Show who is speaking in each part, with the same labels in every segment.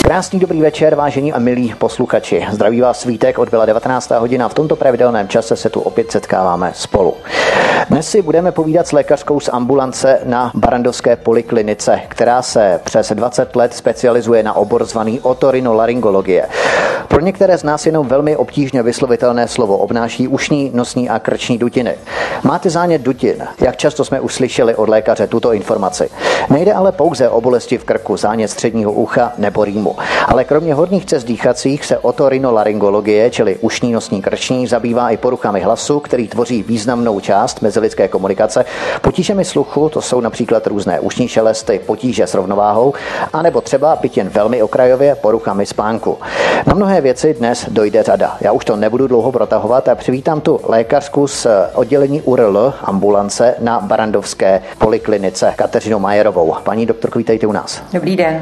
Speaker 1: Krásný dobrý večer, vážení a milí posluchači. Zdraví vás Vítek, odbyla 19. hodina. V tomto pravidelném čase se tu opět setkáváme spolu. Dnes si budeme povídat s lékařkou z ambulance na Barrandovské poliklinice, která se přes 20 let specializuje na obor zvaný otorinolaryngologie. Pro některé z nás jenom velmi obtížně vyslovitelné slovo obnáší ušní, nosní a krční dutiny. Máte zánět dutin? Jak často jsme uslyšeli od lékaře tuto informaci? Nejde ale pouze o bolesti v krku, zánět středního ucha nebo rýmu. Ale kromě horních cest dýchacích se otorinolaryngologie, čili ušní, nosní, krční, zabývá i poruchami hlasu, který tvoří významnou část mezilidské komunikace, potížemi sluchu, to jsou například různé ušní šelesty, potíže s rovnováhou, anebo třeba, byť jen velmi okrajově, poruchami spánku. Na mnohé věci dnes dojde řada. Já už to nebudu dlouho protahovat a přivítám tu lékařku z oddělení URL ambulance na Barrandovské poliklinice Kateřinu Majerovou. Paní doktorko, vítejte u nás.
Speaker 2: Dobrý den.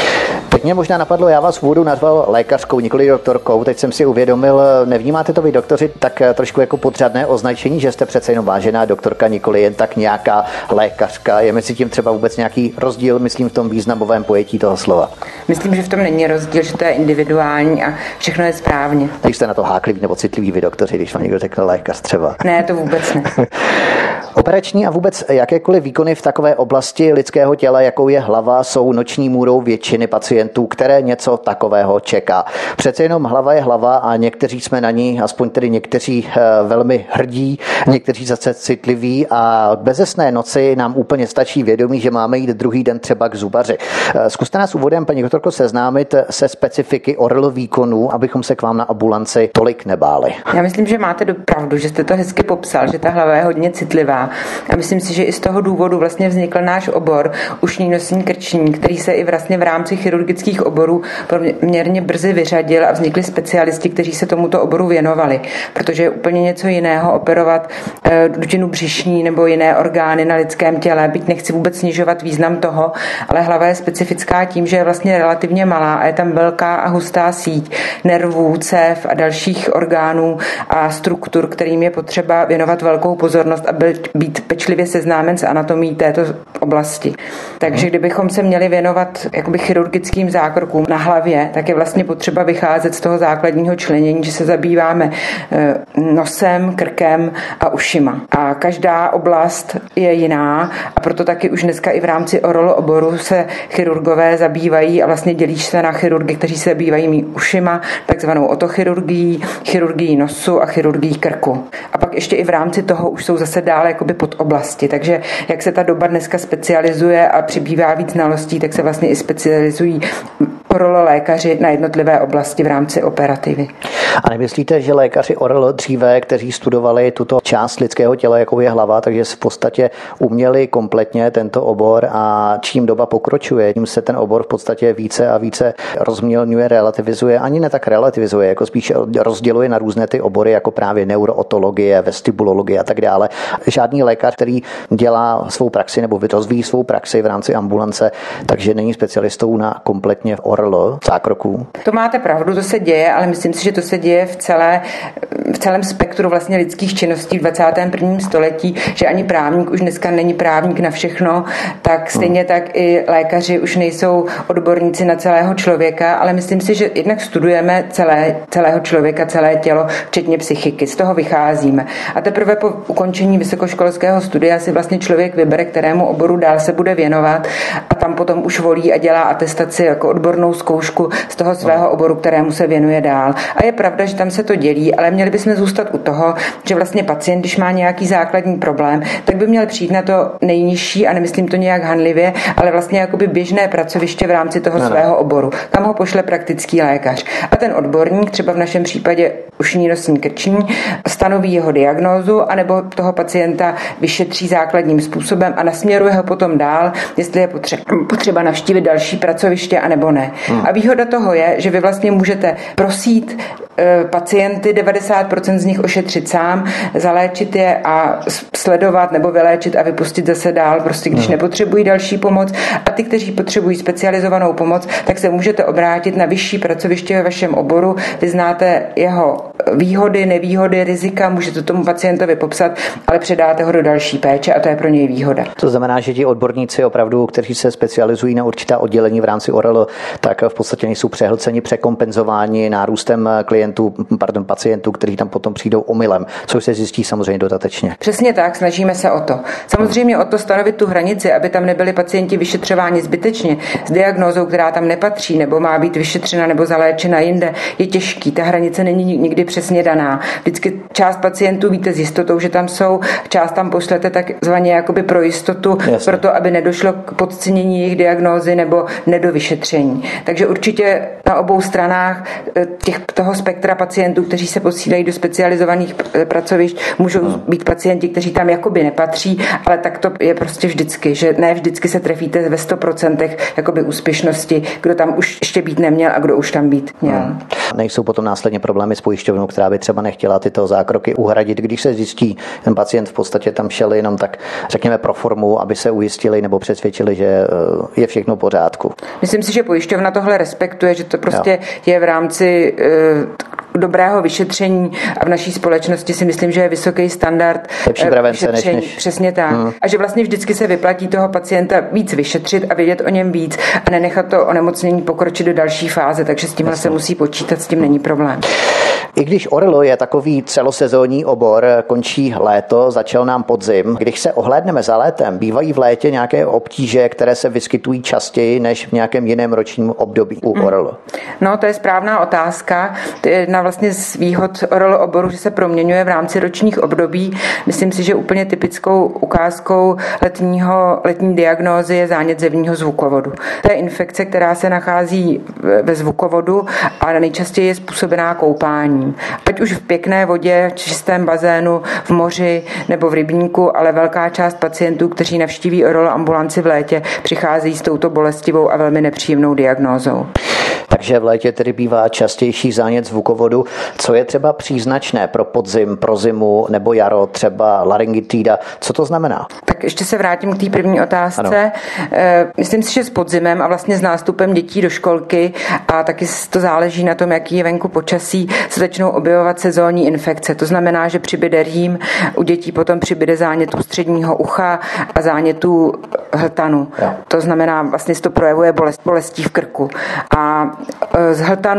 Speaker 1: Teď mě možná napadlo, já vás v úvodu nazval lékařkou, nikoli doktorkou. Teď jsem si uvědomil, nevnímáte to vy doktoři tak trošku jako podřadné označení, že jste přece jenom vážená doktorka, nikoli jen tak nějaká lékařka. Je mezi tím třeba vůbec nějaký rozdíl, myslím, v tom významovém pojetí toho slova?
Speaker 2: Myslím, že v tom není rozdíl, že to je individuální a všechno je správně.
Speaker 1: Takže jste na to háklivý nebo citlivý vy doktoři, když vám někdo řekne lékař třeba?
Speaker 2: Ne, to vůbec ne.
Speaker 1: Operační a vůbec jakékoliv výkony v takové oblasti lidského těla, jakou je hlava, jsou noční můrou většiny pacientů, které něco takového čeká. Přece jenom hlava je hlava a někteří jsme na ní, aspoň tedy někteří velmi hrdí, někteří zase citliví a bezesné noci nám úplně stačí vědomí, že máme jít druhý den třeba k zubaři. Zkuste nás úvodem, paní doktorko, seznámit se specifiky ORL výkonů, abychom se k vám na ambulanci tolik nebáli.
Speaker 2: Já myslím, že máte pravdu, že jste to hezky popsal, že ta hlava je hodně citlivá. A myslím si, že i z toho důvodu vlastně vznikl náš obor ušní, nosní, krční, který se i vlastně v rámci chirurgických oborů poměrně brzy vyřadil a vznikli specialisti, kteří se tomuto oboru věnovali, protože je úplně něco jiného operovat dutinu břišní nebo jiné orgány na lidském těle, byť nechci vůbec snižovat význam toho, ale hlava je specifická tím, že je vlastně relativně malá a je tam velká a hustá síť nervů, cév a dalších orgánů a struktur, kterým je potřeba věnovat velkou pozornost a být pečlivě seznámen s anatomií této oblasti. Takže kdybychom se měli věnovat jakoby chirurgickým zákrokům na hlavě, tak je vlastně potřeba vycházet z toho základního členění, že se zabýváme nosem, krkem a ušima. A každá oblast je jiná a proto taky už dneska i v rámci ORL oboru se chirurgové zabývají a vlastně dělí se na chirurgy, kteří se zabývají ušima, takzvanou otochirurgií, chirurgií nosu a chirurgií krku. A pak ještě i v rámci toho už jsou zase dále jakoby pod oblasti. Takže jak se ta doba dneska specializuje a přibývá víc znalostí, tak se vlastně i specializují ORL lékaři na jednotlivé oblasti v rámci operativy.
Speaker 1: A nemyslíte, že lékaři ORL dříve, kteří studovali tuto část lidského těla, jakou je hlava, takže v podstatě uměli kompletně tento obor a čím doba pokročuje, tím se ten obor v podstatě více a více rozmělňuje, relativizuje, ani ne tak relativizuje, jako spíš rozděluje na různé ty obory, jako právě neurootologie, vestibulologie a tak dále. Žádný lékař, který dělá svou praxi nebo rozvíjí svou praxi v rámci ambulance, takže není specialistou na kompletně ORL zákroků.
Speaker 2: To máte pravdu, to se děje, ale myslím si, že to se děje v celém spektru vlastně lidských činností v 21. století, že ani právník už dneska není právník na všechno, tak stejně tak i lékaři už nejsou odborníci na celého člověka, ale myslím si, že jednak studujeme celého člověka, celé tělo, včetně psychiky, z toho vycházíme. A teprve po ukončení vysokoškolského studia si vlastně člověk vybere, kterému oboru dál se bude věnovat a tam potom už volí a dělá atestaci jako odbornou zkoušku z toho svého oboru, kterému se věnuje dál. A je pravda, že tam se to dělí, ale měli bychom zůstat u toho, že vlastně pacient, když má nějaký základní problém, tak by měl přijít na to nejnižší, a nemyslím to nějak hanlivě, ale vlastně jakoby běžné pracoviště v rámci toho svého oboru. Kam ho pošle praktický lékař. A ten odborník, třeba v našem případě ušní, nosní, krční, stanoví jeho diagnózu, anebo toho pacienta vyšetří základním způsobem a nasměruje ho potom dál, jestli je potřeba navštívit další pracoviště, anebo ne. A výhoda toho je, že vy vlastně můžete prosít pacienty, 90% z nich ošetřit sám, zaléčit je a sledovat nebo vyléčit a vypustit zase dál, prostě když nepotřebují další pomoc. A ty, kteří potřebují specializovanou pomoc, tak se můžete obrátit na vyšší pracoviště ve vašem oboru. Vy znáte jeho výhody, nevýhody, rizika, můžete tomu pacientovi popsat, ale předáte ho do další péče a to je pro něj výhoda.
Speaker 1: To znamená, že ti odborníci opravdu, kteří se specializují na určitá oddělení v rámci ORL, tak v podstatě nejsou přehlceni, překompenzováni nárůstem pacientů, kteří tam potom přijdou omylem, což se zjistí samozřejmě dodatečně.
Speaker 2: Přesně tak, snažíme se o to. Samozřejmě o to stanovit tu hranici, aby tam nebyli pacienti vyšetřováni zbytečně s diagnózou, která tam nepatří, nebo má být vyšetřena nebo zaléčena jinde, je těžký. Ta hranice není nikdy přesně daná. Vždycky část pacientů víte s jistotou, že tam jsou, část tam pošlete takzvaně jakoby pro jistotu, proto aby nedošlo k podcenění jejich diagnózy nebo nedovyšetření. Takže určitě na obou stranách toho spektra pacientů, kteří se posílají do specializovaných pracovišť, můžou být pacienti, kteří tam jakoby nepatří, ale tak to je prostě vždycky, že ne vždycky se trefíte ve 100% jakoby úspěšnosti, kdo tam už ještě být neměl a kdo už tam být měl.
Speaker 1: Nejsou potom následně problémy s pojišťovnou, která by třeba nechtěla tyto zákroky uhradit, když se zjistí, ten pacient v podstatě tam šel jenom tak, řekněme, pro formu, aby se ujistili nebo přesvědčili, že je všechno v pořádku.
Speaker 2: Myslím si, že pojišťovna tohle respektuje, že to prostě je v rámci dobrého vyšetření a v naší společnosti si myslím, že je vysoký standard vyšetření. Přesně tak. A že vlastně vždycky se vyplatí toho pacienta víc vyšetřit a vědět o něm víc a nenechat to onemocnění pokročit do další fáze, takže s tímhle se musí počítat, s tím není problém.
Speaker 1: I když ORL je takový celosezónní obor, končí léto, začal nám podzim. Když se ohlédneme za létem, bývají v létě nějaké obtíže, které se vyskytují častěji než v nějakém jiném ročním období u ORL?
Speaker 2: No, to je správná otázka. To je jedna vlastně z výhod ORL oboru, že se proměňuje v rámci ročních období. Myslím si, že úplně typickou ukázkou letní diagnózy je zánět zevního zvukovodu. To je infekce, která se nachází ve zvukovodu a nejčastěji je způsobená koupání. Ať už v pěkné vodě, v čistém bazénu, v moři nebo v rybníku, ale velká část pacientů, kteří navštíví ORL ambulanci v létě, přicházejí s touto bolestivou a velmi nepříjemnou diagnózou.
Speaker 1: Takže v létě tedy bývá častější zánět zvukovodu. Co je třeba příznačné pro podzim, pro zimu nebo jaro, třeba laryngitída? Co to znamená?
Speaker 2: Tak ještě se vrátím k té první otázce. Myslím si, že s podzimem a vlastně s nástupem dětí do školky a taky to záleží na tom, jaký je venku počasí, se začnou objevovat sezónní infekce. To znamená, že přibyde rým, u dětí potom přibyde zánětů středního ucha a zánětů hltanu. To znamená, vlastně se to projevuje bolestí v krku. A z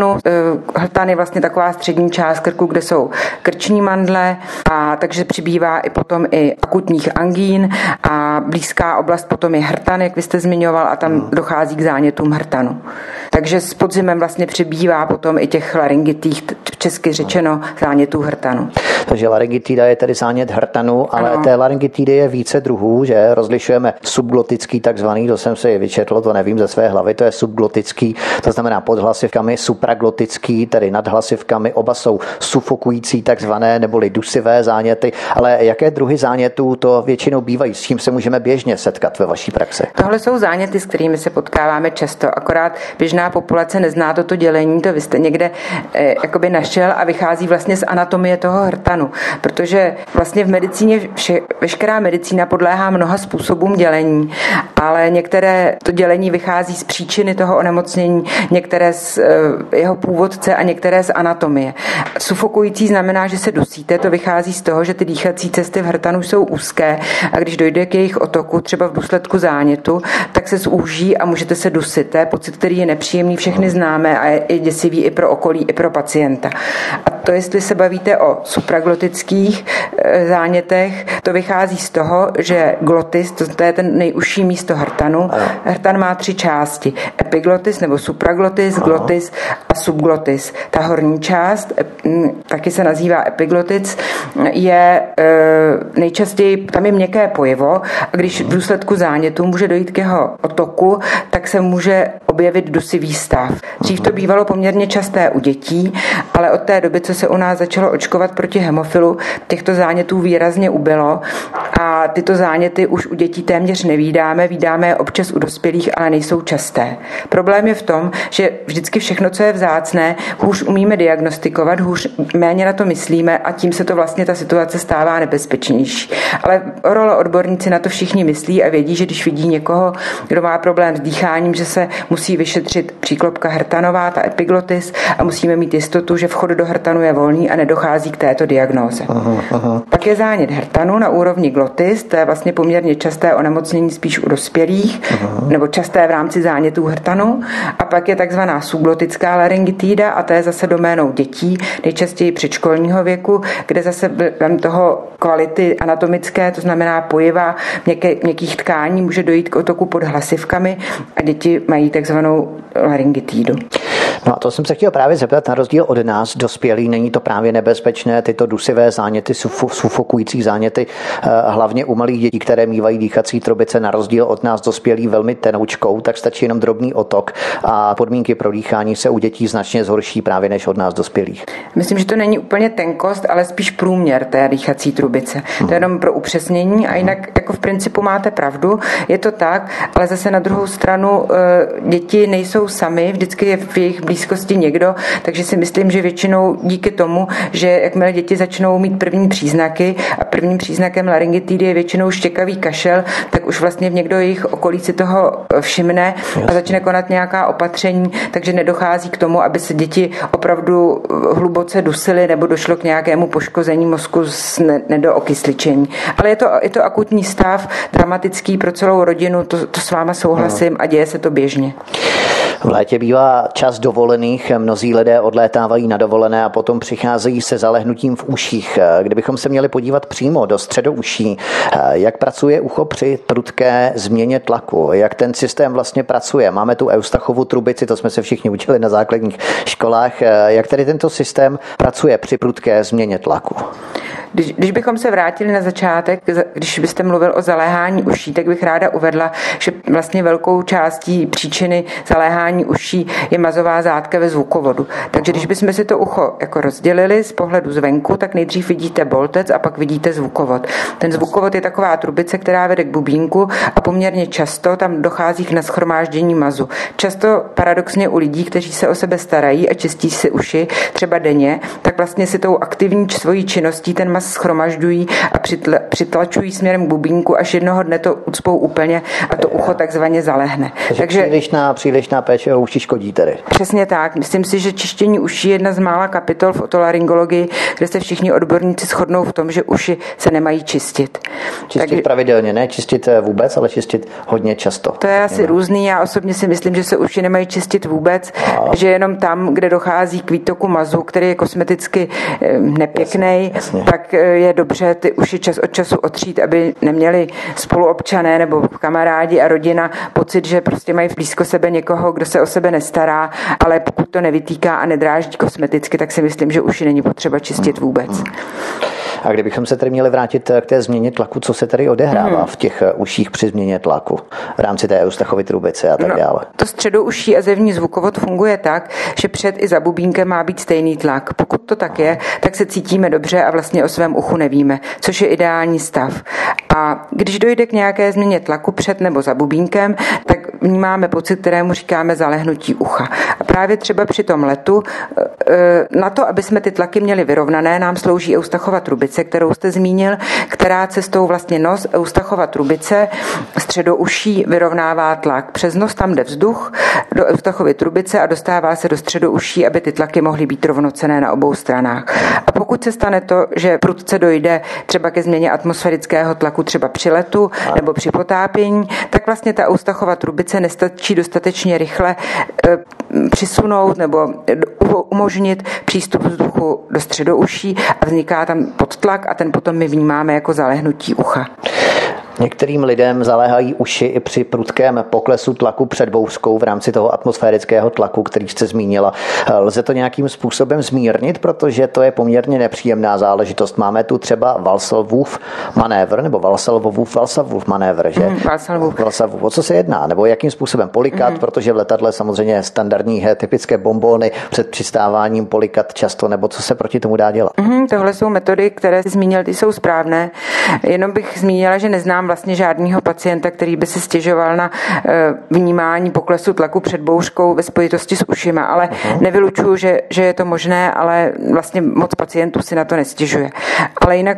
Speaker 2: hltan je vlastně taková střední část krku, kde jsou krční mandle, a takže přibývá i potom i akutních angín a blízká oblast potom je hrtan, jak vy jste zmiňoval, a tam dochází k zánětům hrtanu. Takže s podzimem vlastně přibývá potom i těch laryngitých, česky řečeno, zánětů hrtanu.
Speaker 1: Takže laryngitida je tedy zánět hrtanu, ale té laryngitidy je více druhů, že rozlišujeme subglotický takzvaný, to jsem si vyčetl, to nevím ze své hlavy, to je subglotický, to znamená pod hlasivkami, supraglotický, tedy nad hlasivkami, oba jsou sufokující takzvané neboli dusivé záněty, ale jaké druhy zánětů to většinou bývají, s čím se můžeme běžně setkat ve vaší praxi?
Speaker 2: Tohle jsou záněty, s kterými se potkáváme často, akorát běžná populace nezná toto dělení, to vy jste někde jakoby našel a vychází vlastně z anatomie toho hrtanu, protože vlastně v medicíně veškerá medicína podléhá mnoha způsobům dělení, ale některé to dělení vychází z příčiny toho onemocnění, některé z jeho původce a některé z anatomie. Sufokující znamená, že se dusíte, to vychází z toho, že ty dýchací cesty v hrtanu jsou úzké a když dojde k jejich otoku, třeba v důsledku zánětu, tak se zúží a můžete se dusit. To je pocit, který je nepříjemný, všechny známe a je děsivý i pro okolí, i pro pacienta. A to, jestli se bavíte o supraglotických zánětech, to vychází z toho, že glotis, to je ten nejužší místo hrtanu. Hrtan má 3 části. Epiglotis nebo supraglotis, glotis a subglotis. Ta horní část, taky se nazývá epiglotis, je nejčastěji, tam je měkké pojivo a když v důsledku zánětu může dojít k jeho otoku, tak se může objevit dusivý stav. Dřív to bývalo poměrně časté u dětí, ale od té doby, co se u nás začalo očkovat proti hemofilu, těchto zánětů výrazně ubylo a tyto záněty už u dětí téměř nevídáme, vídáme je občas u dospělých, ale nejsou časté. Problém je v tom, že vždycky všechno, co je vzácné, hůř umíme diagnostikovat, méně na to myslíme a tím se to vlastně ta situace stává nebezpečnější. Ale role odborníci na to všichni myslí a vědí, že když vidí někoho, kdo má problém s dýcháním, že se musí vyšetřit příklopka hrtanová, ta epiglotis, a musíme mít jistotu, že vchod do hrtanu je volný a nedochází k této diagnóze. Pak je zánět hrtanu na úrovni glotis, to je vlastně poměrně časté onemocnění spíš u dospělých, nebo časté v rámci zánětů hrtanu. A pak je takzvaná subglotická laryngitída a to je zase doménou dětí, nejčastěji předškolního věku, kde zase během toho kvality anatomické, to znamená pojiva měkkých tkání, může dojít k otoku pod hlasivkami a děti mají takzvanou laryngitídu.
Speaker 1: No a to jsem se chtěl právě zeptat, na rozdíl od nás, dospělí, není to právě nebezpečné, tyto dusivé záněty, sufokující záněty, hlavně u malých dětí, které mívají dýchací trubice, na rozdíl od nás dospělí velmi tenoučkou, tak stačí jenom drobný otok a podmínky pro dýchání se u dětí značně zhorší právě než od nás dospělých.
Speaker 2: Myslím, že to není úplně tenkost, ale spíš průměr té dýchací trubice. To je jenom pro upřesnění a jinak jako v principu máte pravdu, je to tak, ale zase na druhou stranu děti nejsou sami, vždycky je v jejich blízkosti někdo, takže si myslím, že většinou díky tomu, že jakmile děti začnou mít první příznaky a prvním příznakem laryngitidy je většinou štěkavý kašel, tak už vlastně někdo jejich okolí si toho všimne a začne konat nějaká opatření, takže nedochází k tomu, aby se děti opravdu hluboce dusily nebo došlo k nějakému poškození mozku z nedookysličení. Ale je to akutní stav, dramatický pro celou rodinu, to s váma souhlasím a děje se to běžně.
Speaker 1: V létě bývá čas dovolených, mnozí lidé odlétávají na dovolené a potom přicházejí se zalehnutím v uších. Kdybychom se měli podívat přímo do středouší, jak pracuje ucho při prudké změně tlaku, jak ten systém vlastně pracuje. Máme tu Eustachovu trubici, to jsme se všichni učili na základních školách. Jak tedy tento systém pracuje při prudké změně tlaku?
Speaker 2: Když bychom se vrátili na začátek, když byste mluvil o zaléhání uší, tak bych ráda uvedla, že vlastně velkou částí příčiny zaléhání uší je mazová zátka ve zvukovodu. Takže když bychom si to ucho jako rozdělili z pohledu zvenku, tak nejdřív vidíte boltec a pak vidíte zvukovod. Ten zvukovod je taková trubice, která vede k bubínku a poměrně často tam dochází k nashromáždění mazu. Často paradoxně u lidí, kteří se o sebe starají a čistí si uši třeba denně, tak vlastně si tou aktivní svojí činností ten maz schromažďují a přitlačují směrem k bubínku, až jednoho dne to ucpou úplně a to ucho takzvaně zalehne. Takže
Speaker 1: přílišná péče o uši škodí tedy.
Speaker 2: Přesně tak. Myslím si, že čištění uší je jedna z mála kapitol v otolaryngologii, kde se všichni odborníci shodnou v tom, že uši se nemají čistit.
Speaker 1: Čistit pravidelně, ne čistit vůbec, ale čistit hodně často.
Speaker 2: To je asi různý. Já osobně si myslím, že se uši nemají čistit vůbec, že jenom tam, kde dochází k výtoku mazu, který je kosmeticky nepěkný, tak je dobře ty uši čas od času otřít, aby neměli spoluobčané nebo kamarádi a rodina pocit, že prostě mají v blízko sebe někoho, kdo se o sebe nestará, ale pokud to nevytýká a nedráždí kosmeticky, tak si myslím, že uši není potřeba čistit vůbec.
Speaker 1: A kdybychom se tedy měli vrátit k té změně tlaku, co se tady odehrává v těch uších při změně tlaku v rámci té Eustachovy trubice a tak dále?
Speaker 2: To středouší a zevní zvukovod funguje tak, že před i za bubínkem má být stejný tlak. Pokud to tak je, tak se cítíme dobře a vlastně o svém uchu nevíme, což je ideální stav. A když dojde k nějaké změně tlaku před nebo za bubínkem, tak vnímáme pocit, kterému říkáme zalehnutí ucha. A právě třeba při tom letu, na to, aby jsme ty tlaky měli vyrovnané, nám slouží Eustachova trubice, kterou jste zmínil, která cestou vlastně nos, Eustachova trubice, středouší vyrovnává tlak. Přes nos tam jde vzduch do Eustachovy trubice a dostává se do středouší, aby ty tlaky mohly být rovnocenné na obou stranách. A pokud se stane to, že prudce dojde třeba ke změně atmosférického tlaku třeba při letu nebo při potápění, tak vlastně ta Eustachova trubice nestačí dostatečně rychle přisunout nebo umožnit přístup vzduchu do středouší a vzniká tam podtlak a ten potom my vnímáme jako zalehnutí ucha.
Speaker 1: Některým lidem zaléhají uši i při prudkém poklesu tlaku před bouřkou v rámci toho atmosférického tlaku, který jste zmínila. Lze to nějakým způsobem zmírnit, protože to je poměrně nepříjemná záležitost. Máme tu třeba Walsallův manévr, nebo Walsallův manévr, že? Walsallův. O co se jedná? Nebo jakým způsobem polikat, protože v letadle samozřejmě standardní typické bonbony před přistáváním polikat často, nebo co se proti tomu dá dělat?
Speaker 2: Tohle jsou metody, které jsi zmínil, ty jsou správné. Jenom bych zmínila, že neznám vlastně žádného pacienta, který by si stěžoval na vnímání poklesu tlaku před bouřkou ve spojitosti s ušima, ale nevylučuju, že je to možné, ale vlastně moc pacientů si na to nestěžuje. Ale jinak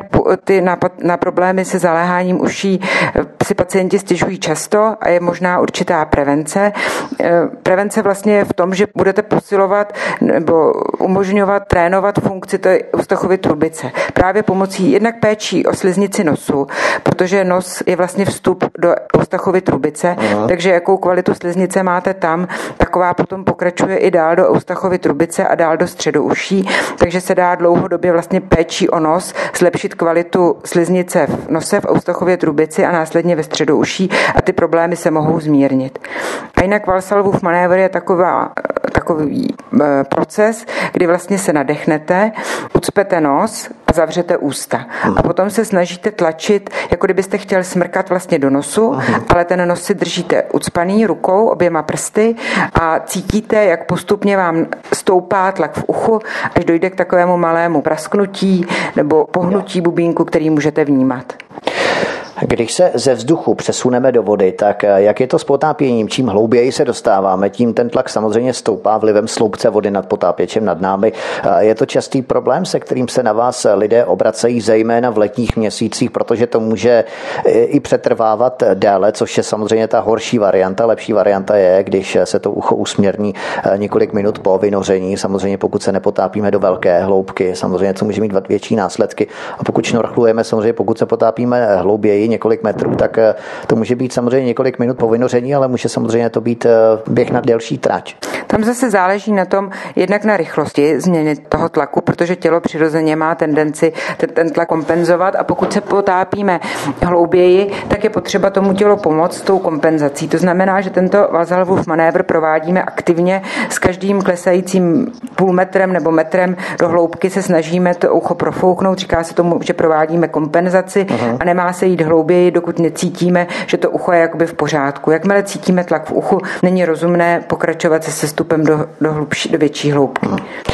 Speaker 2: na problémy se zaléháním uší si pacienti stěžují často a je možná určitá prevence. Prevence vlastně je v tom, že budete posilovat nebo umožňovat, trénovat funkci té ústachovy trubice. Právě pomocí jednak péčí o sliznici nosu, protože nos je vlastně vstup do ústachovy trubice, takže jakou kvalitu sliznice máte tam, taková potom pokračuje i dál do ústachovy trubice a dál do středu uší, takže se dá dlouhodobě vlastně péčí o nos zlepšit kvalitu sliznice v nose, v ústachově trubici a následně ve středu uší a ty problémy se mohou zmírnit. A jinak Walsallův manévr je takový proces, kdy vlastně se nadechnete, ucpete nos a zavřete ústa. A potom se snažíte tlačit, jako kdybyste chtěl smrkat vlastně do nosu, ale ten nos si držíte ucpaný rukou, oběma prsty a cítíte, jak postupně vám stoupá tlak v uchu, až dojde k takovému malému prasknutí nebo pohnutí bubínku, který můžete vnímat.
Speaker 1: Když se ze vzduchu přesuneme do vody, tak jak je to s potápěním? Čím hlouběji se dostáváme, tím ten tlak samozřejmě stoupá vlivem sloupce vody nad potápěčem nad námi. Je to častý problém, se kterým se na vás lidé obracejí, zejména v letních měsících, protože to může i přetrvávat déle, což je samozřejmě ta horší varianta. Lepší varianta je, když se to ucho usměrní několik minut po vynoření. Samozřejmě pokud se nepotápíme do velké hloubky, samozřejmě to může mít větší následky. A pokud šnorchlujeme, samozřejmě pokud se potápíme hlouběji, několik metrů, tak to může být samozřejmě několik minut po vynoření, ale může samozřejmě to být běh na delší trať.
Speaker 2: Tam zase záleží na tom, jednak na rychlosti změny toho tlaku, protože tělo přirozeně má tendenci ten tlak kompenzovat a pokud se potápíme hlouběji, tak je potřeba tomu tělu pomoct s tou kompenzací. To znamená, že tento Walsallův manévr provádíme aktivně s každým klesajícím půl metrem nebo metrem do hloubky se snažíme to ucho profouknout. Říká se tomu, že provádíme kompenzaci a nemá se jít hlouběji, dokud necítíme, že to ucho je jakoby v pořádku. Jakmile cítíme tlak v uchu, není rozumné pokračovat se sestupem do větší hloubky.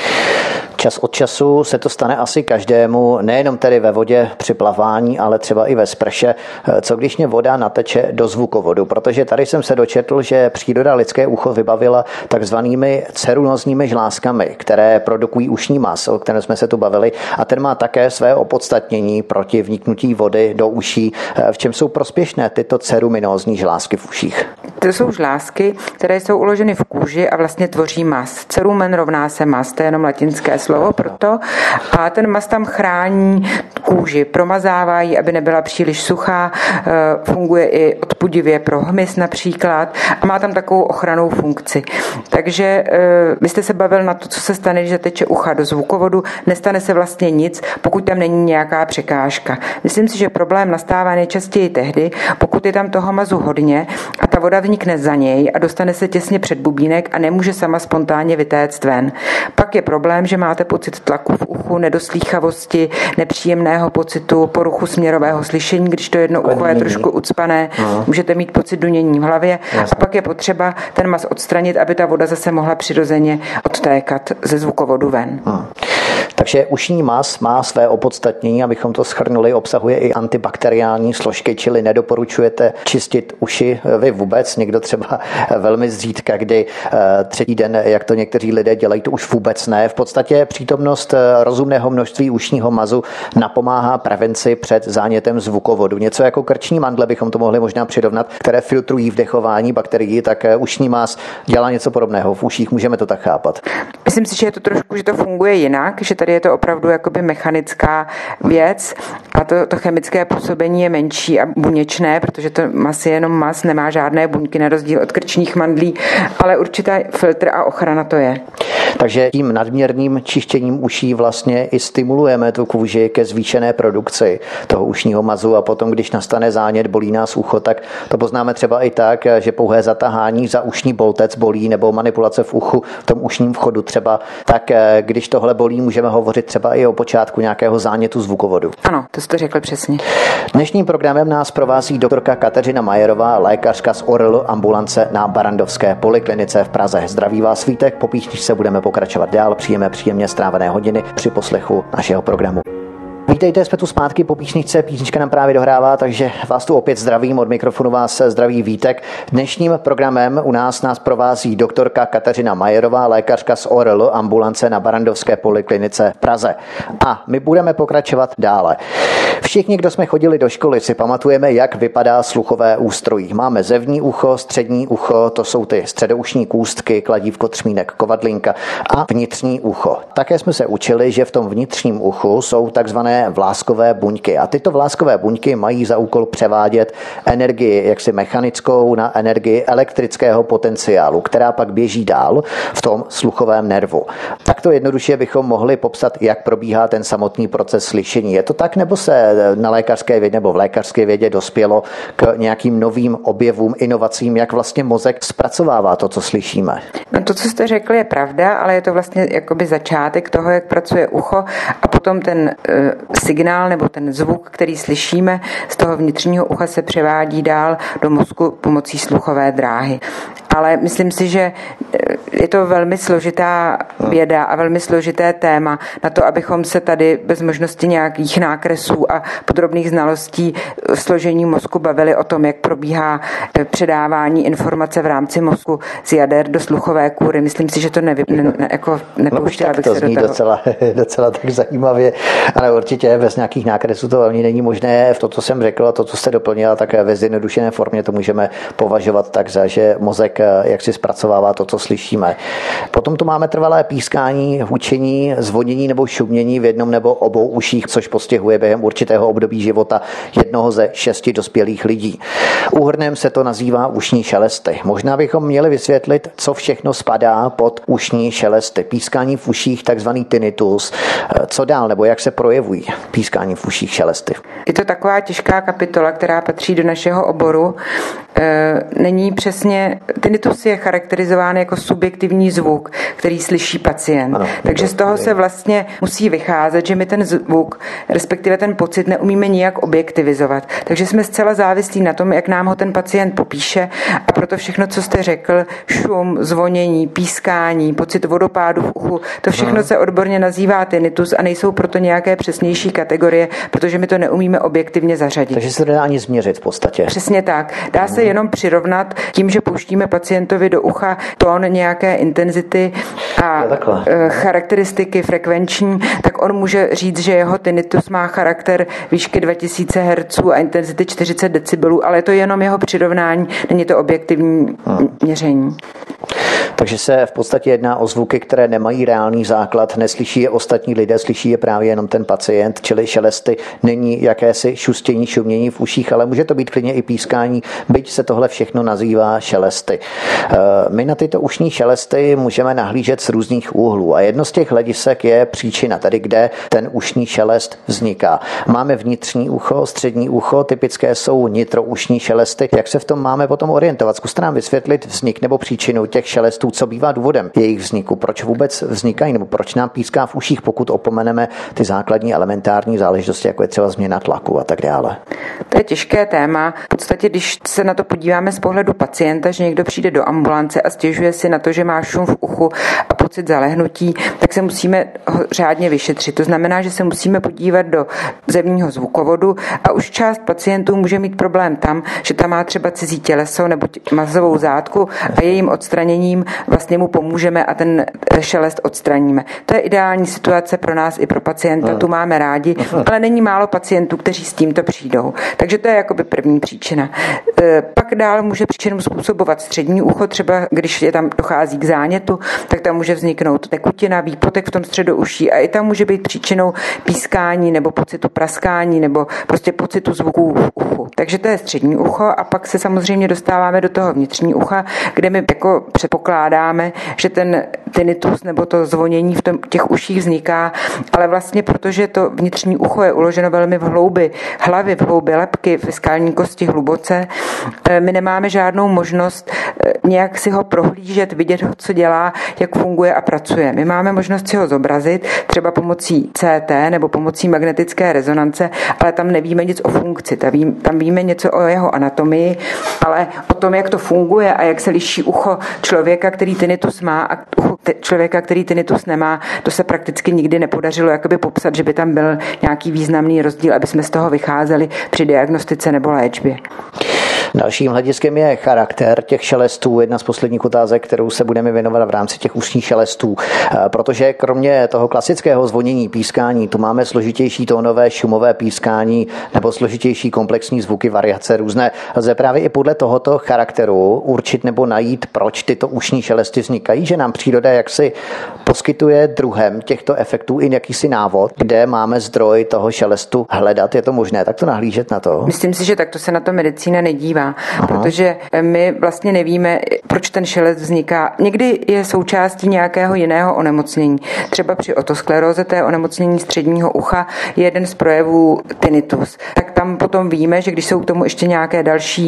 Speaker 1: Čas od času se to stane asi každému, nejenom tedy ve vodě při plavání, ale třeba i ve sprše. Co když mě voda nateče do zvukovodu? Protože tady jsem se dočetl, že příroda lidské ucho vybavila takzvanými cerulózními žlázkami, které produkují ušní mas, o kterém jsme se tu bavili, a ten má také své opodstatnění proti vniknutí vody do uší. V čem jsou prospěšné tyto ceruminózní žlázky v uších?
Speaker 2: To jsou žlázky, které jsou uloženy v kůži a vlastně tvoří mas. Cerumen rovná se mas, to je jenom latinské slovo proto. A ten mas tam chrání kůži, promazává ji, aby nebyla příliš suchá, funguje i odpudivě pro hmyz například a má tam takovou ochrannou funkci. Takže vy jste se bavil na to, co se stane, když zateče ucha do zvukovodu, nestane se vlastně nic, pokud tam není nějaká překážka. Myslím si, že problém nastává nejčastěji tehdy, pokud je tam toho mazu hodně a ta voda vnikne za něj a dostane se těsně před bubínek a nemůže sama spontánně vytéct ven. Pak je problém, že máte pocit tlaku v uchu, nedoslýchavosti, nepříjemného pocitu, poruchu směrového slyšení, když to jedno ucho je trošku ucpané, můžete mít pocit dunění v hlavě. A pak je potřeba ten mas odstranit, aby ta voda zase mohla přirozeně odtékat ze zvukovodu ven.
Speaker 1: Takže ušní mas má své opodstatnění, abychom to shrnuli, obsahuje i antibakteriální složky, čili nedoporučujete čistit uši vy vůbec, někdo třeba velmi zřídka, kdy třetí den, jak to někteří lidé dělají, to už vůbec ne. V podstatě přítomnost rozumného množství ušního mazu napomáhá prevenci před zánětem zvukovodu. Něco jako krční mandle bychom to mohli možná přirovnat, které filtrují vdechování bakterií, tak ušní mas dělá něco podobného. V uších můžeme to tak chápat.
Speaker 2: Myslím si, že je to trošku, že to funguje jinak, že tady je to opravdu jakoby mechanická věc a to chemické působení je menší a buněčné, protože to mas je jenom mas, nemá žádné buňky na rozdíl od krčních mandlí, ale určitý filtr a ochrana to je.
Speaker 1: Takže tím nadměrným čištěním uší vlastně i stimulujeme tu kůži ke zvýšené produkci toho ušního mazu a potom, když nastane zánět, bolí nás ucho, tak to poznáme třeba i tak, že pouhé zatahání za ušní boltec bolí nebo manipulace v uchu, v tom ušním vchodu třeba, tak když tohle bolí, můžeme hovořit třeba i o počátku nějakého zánětu zvukovodu.
Speaker 2: Ano, to jste řekl přesně.
Speaker 1: Dnešním programem nás provází doktorka Kateřina Majerová, lékařka z ORL ambulance na Barrandovské poliklinice v Praze. Zdraví vás Vítek, po písničce budeme pokračovat dál, příjemně strávené hodiny při poslechu našeho programu. Vítejte, jsme tu zpátky po písničce, písnička nám právě dohrává, takže vás tu opět zdravím, od mikrofonu vás zdraví Vítek. Dnešním programem u nás provází doktorka Kateřina Majerová, lékařka z ORL ambulance na Barrandovské poliklinice v Praze. A my budeme pokračovat dále. Všichni, kdo jsme chodili do školy, si pamatujeme, jak vypadá sluchové ústrojí. Máme zevní ucho, střední ucho, to jsou ty středoušní kůstky, kladívko, třmínek, kovadlinka a vnitřní ucho. Také jsme se učili, že v tom vnitřním uchu jsou takzvané vláskové buňky. A tyto vláskové buňky mají za úkol převádět energii jaksi mechanickou na energii elektrického potenciálu, která pak běží dál v tom sluchovém nervu. Takto jednoduše bychom mohli popsat, jak probíhá ten samotný proces slyšení. Je to tak, nebo se na lékařské vědě nebo v lékařské vědě dospělo k nějakým novým objevům, inovacím, jak vlastně mozek zpracovává to, co slyšíme?
Speaker 2: No to, co jste řekl, je pravda, ale je to vlastně jakoby začátek toho, jak pracuje ucho a potom ten signál nebo ten zvuk, který slyšíme z toho vnitřního ucha, se převádí dál do mozku pomocí sluchové dráhy. Ale myslím si, že je to velmi složitá věda a velmi složité téma na to, abychom se tady bez možnosti nějakých nákresů a podrobných znalostí v složení mozku bavili o tom, jak probíhá předávání informace v rámci mozku z jader do sluchové kůry. Myslím si, že to nepouštěla bych se do toho.
Speaker 1: Docela tak zajímavě, ale určitě bez nějakých nákresů to velmi není možné. V to, co jsem řekl a to, co jste doplnila, tak ve zjednodušené formě to můžeme považovat tak, že mozek jak si zpracovává to, co slyšíme. Potom tu máme trvalé pískání, hučení, zvonění nebo šumění v jednom nebo obou uších, což postihuje během určitého období života jednoho ze 6 dospělých lidí. Úhrnem se to nazývá ušní šelesty. Možná bychom měli vysvětlit, co všechno spadá pod ušní šelesty. Pískání v uších, takzvaný tinnitus. Co dál, nebo jak se projevují pískání v uších šelesty?
Speaker 2: Je to taková těžká kapitola, která patří do našeho oboru. Není přesně... Tinnitus je charakterizován jako subjektivní zvuk, který slyší pacient. Ano, takže z toho se vlastně musí vycházet, že my ten zvuk, respektive ten pocit, neumíme nijak objektivizovat. Takže jsme zcela závislí na tom, jak nám ho ten pacient popíše, a proto všechno, co jste řekl, šum, zvonění, pískání, pocit vodopádu v uchu, to všechno se odborně nazývá tinnitus a nejsou proto nějaké přesnější kategorie, protože my to neumíme objektivně zařadit.
Speaker 1: Takže se to nedá ani změřit v podstatě.
Speaker 2: Přesně tak. Dá se jenom přirovnat tím, že pouštíme pacientovi do ucha tón nějaké intenzity a charakteristiky frekvenční, tak on může říct, že jeho tinnitus má charakter výšky 2000 Hz a intenzity 40 decibelů, ale je to jenom jeho přirovnání, není to objektivní měření.
Speaker 1: Takže se v podstatě jedná o zvuky, které nemají reálný základ, neslyší je ostatní lidé, slyší je právě jenom ten pacient, čili šelesty není jakési šustění, šumění v uších, ale může to být klidně i pískání, byť se tohle všechno nazývá šelesty. My na tyto ušní šelesty můžeme nahlížet z různých úhlů a jedno z těch hledisek je příčina, tedy kde ten ušní šelest vzniká. Máme vnitřní ucho, střední ucho, typické jsou nitroušní šelesty. Jak se v tom máme potom orientovat? Zkuste nám vysvětlit vznik nebo příčinu těch šelestů, co bývá důvodem jejich vzniku, proč vůbec vznikají, nebo proč nám píská v uších, pokud opomeneme ty základní elementární záležitosti, jako je třeba změna tlaku a tak dále.
Speaker 2: To je těžké téma. V podstatě, když se na to podíváme z pohledu pacienta, že někdo přijde do ambulance a stěžuje si na to, že má šum v uchu a pocit zalehnutí, tak se musíme ho řádně vyšetřit. To znamená, že se musíme podívat do zevního zvukovodu a už část pacientů může mít problém tam, že tam má třeba cizí těleso nebo mazovou zátku a jejím odstraněním vlastně mu pomůžeme a ten šelest odstraníme. To je ideální situace pro nás i pro pacienta, tu máme rádi, ale není málo pacientů, kteří s tímto přijdou. Takže to je jakoby první příčina. Pak dál může příčinu způsobovat střední střední ucho, třeba když je tam dochází k zánětu, tak tam může vzniknout tekutina, výpotek v tom středouší a i tam může být příčinou pískání nebo pocitu praskání nebo prostě pocitu zvuků v uchu. Takže to je střední ucho a pak se samozřejmě dostáváme do toho vnitřní ucha, kde my jako předpokládáme, že ten tinnitus nebo to zvonění v těch uších vzniká, ale vlastně protože to vnitřní ucho je uloženo velmi v hloubi hlavy, v hloubi lebky, v skální kosti hluboce, my nemáme žádnou možnost nějak si ho prohlížet, vidět ho, co dělá, jak funguje a pracuje. My máme možnost si ho zobrazit, třeba pomocí CT nebo pomocí magnetické rezonance, ale tam nevíme nic o funkci, tam víme něco o jeho anatomii, ale o tom, jak to funguje a jak se liší ucho člověka, který tinnitus má a ucho člověka, který tinnitus nemá, to se prakticky nikdy nepodařilo jakoby popsat, že by tam byl nějaký významný rozdíl, aby jsme z toho vycházeli při diagnostice nebo léčbě.
Speaker 1: Dalším hlediskem je charakter těch šelestů. Jedna z posledních otázek, kterou se budeme věnovat v rámci těch ústních šelestů. Protože kromě toho klasického zvonění, pískání, tu máme složitější tónové, šumové pískání nebo složitější komplexní zvuky, variace různé. Lze právě i podle tohoto charakteru určit nebo najít, proč tyto ušní šelesty vznikají, že nám příroda jaksi poskytuje druhem těchto efektů i jakýsi návod, kde máme zdroj toho šelestu hledat. Je to možné takto nahlížet na to?
Speaker 2: Myslím si, že takto se na to medicína nedívá. Protože my vlastně nevíme, proč ten šelest vzniká. Někdy je součástí nějakého jiného onemocnění. Třeba při otoskleróze, to je onemocnění středního ucha, je jeden z projevů tinnitus. Tak tam potom víme, že když jsou k tomu ještě nějaké další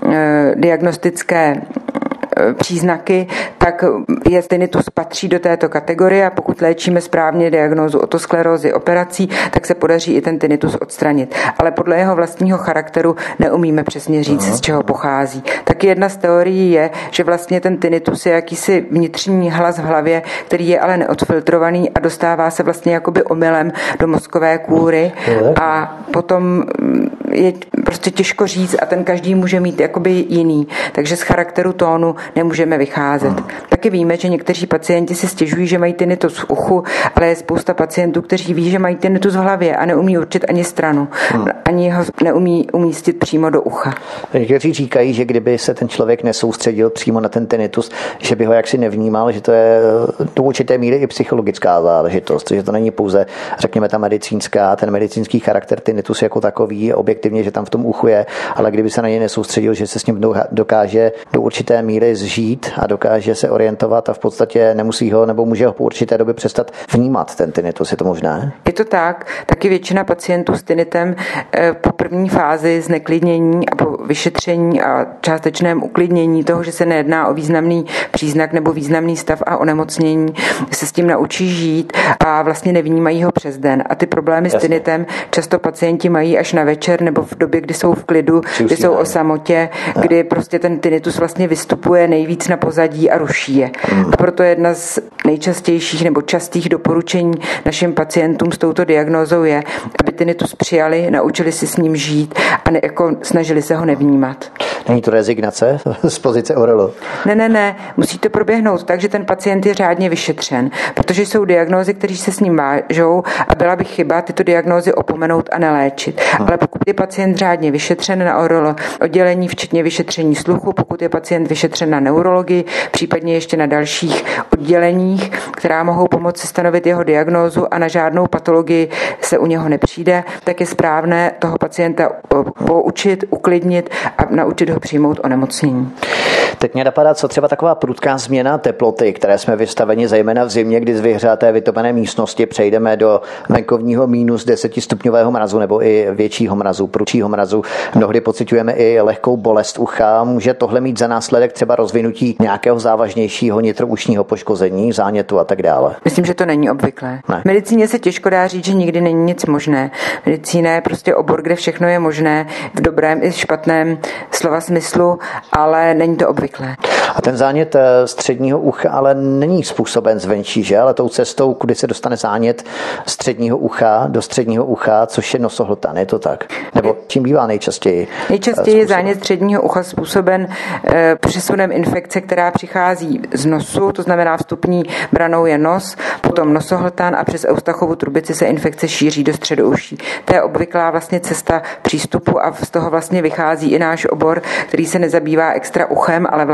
Speaker 2: diagnostické příznaky, tak tinnitus patří do této kategorie a pokud léčíme správně diagnózu otosklerózy operací, tak se podaří i ten tinnitus odstranit. Ale podle jeho vlastního charakteru neumíme přesně říct, z čeho pochází. Taky jedna z teorií je, že vlastně ten tinnitus je jakýsi vnitřní hlas v hlavě, který je ale neodfiltrovaný a dostává se vlastně jakoby omylem do mozkové kůry a potom je prostě těžko říct a ten každý může mít jakoby jiný. Takže z charakteru tónu nemůžeme vycházet. Taky víme, že někteří pacienti si stěžují, že mají tinnitus v uchu, ale je spousta pacientů, kteří ví, že mají tinnitus v hlavě a neumí určit ani stranu. Ani ho neumí umístit přímo do ucha.
Speaker 1: Někteří říkají, že kdyby se ten člověk nesoustředil přímo na ten tinnitus, že by ho jaksi nevnímal, že to je do určité míry i psychologická záležitost, že to není pouze, řekněme, ta medicínská, ten medicínský charakter tinnitus jako takový, objektivně, že tam v tom uchu je, ale kdyby se na něj nesoustředil, že se s ním dokáže do určité míry zžít a dokáže se orientovat a v podstatě nemusí ho nebo může ho po určité době přestat vnímat ten tinnitus. Je to možné?
Speaker 2: Je to tak. Taky většina pacientů s tinnitem po první fázi zneklidnění a po vyšetření a částečném uklidnění toho, že se nejedná o významný příznak nebo významný stav a onemocnění, se s tím naučí žít a vlastně nevnímají ho přes den. A ty problémy s tinnitem často pacienti mají až na večer nebo v době, kdy jsou v klidu, kdy jsou o samotě, kdy prostě ten tinnitus vlastně vystupuje nejvíc na pozadí a ruší je. A proto jedna z nejčastějších nebo častých doporučení našim pacientům s touto diagnózou je, aby tinnitus přijali, naučili si s ním žít a jako snažili se ho nevnímat.
Speaker 1: Není to rezignace z pozice orelu?
Speaker 2: Ne, musí to proběhnout tak, že ten pacient je řádně vyšetřen, protože jsou diagnózy, které se s ním vážou a byla by chyba tyto diagnózy opomenout a neléčit. Ale pokud je pacient řádně vyšetřen na orolo oddělení, včetně vyšetření sluchu, pokud je pacient vyšetřen na neurologii, případně ještě na dalších odděleních, která mohou pomoci stanovit jeho diagnózu a na žádnou patologii se u něho nepřijde, tak je správné toho pacienta poučit, uklidnit a naučit ho přijmout onemocnění.
Speaker 1: Teď mě napadá, co třeba taková prudká změna teploty, které jsme vystaveni zejména v zimě, kdy z vyhřáté vytopené místnosti přejdeme do venkovního minus 10 stupňového mrazu nebo i většího mrazu, prudšího mrazu. Mnohdy pociťujeme i lehkou bolest ucha. Může tohle mít za následek třeba rozvinutí nějakého závažnějšího nitroušního poškození, zánětu a tak dále?
Speaker 2: Myslím, že to není obvyklé. V medicíně se těžko dá říct, že nikdy není nic možné. Medicína je prostě obor, kde všechno je možné v dobrém i špatném slova smyslu, ale není to obvyklé.
Speaker 1: A ten zánět středního ucha ale není způsoben zvenčí, že? Ale tou cestou, kudy se dostane zánět středního ucha do středního ucha, což je nosohltan, je to tak? Nebo čím bývá nejčastěji?
Speaker 2: Nejčastěji je zánět středního ucha způsoben přesunem infekce, která přichází z nosu, to znamená vstupní branou je nos, potom nosohltan a přes Eustachovu trubici se infekce šíří do středouší. To je obvyklá vlastně cesta přístupu a z toho vlastně vychází i náš obor, který se nezabývá extra uchem, ale vlastně byl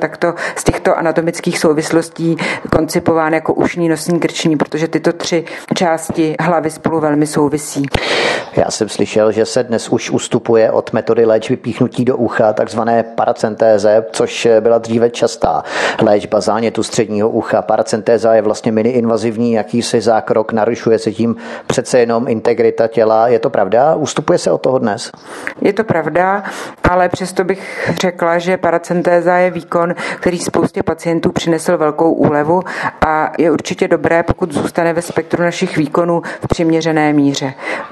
Speaker 2: takto z těchto anatomických souvislostí koncipován jako ušní nosní krční, protože tyto 3 části hlavy spolu velmi souvisí.
Speaker 1: Já jsem slyšel, že se dnes už ustupuje od metody léčby píchnutí do ucha, takzvané paracentéze, což byla dříve častá léčba zánětu středního ucha. Paracentéza je vlastně mini-invazivní jakýsi zákrok, narušuje se tím přece jenom integrita těla. Je to pravda? Ustupuje se od toho dnes?
Speaker 2: Je to pravda, ale přesto bych řekla, že paracentéza je výkon, který spoustě pacientů přinesl velkou úlevu a je určitě dobré, pokud zůstane ve spektru našich výkonů v přiměřené míře.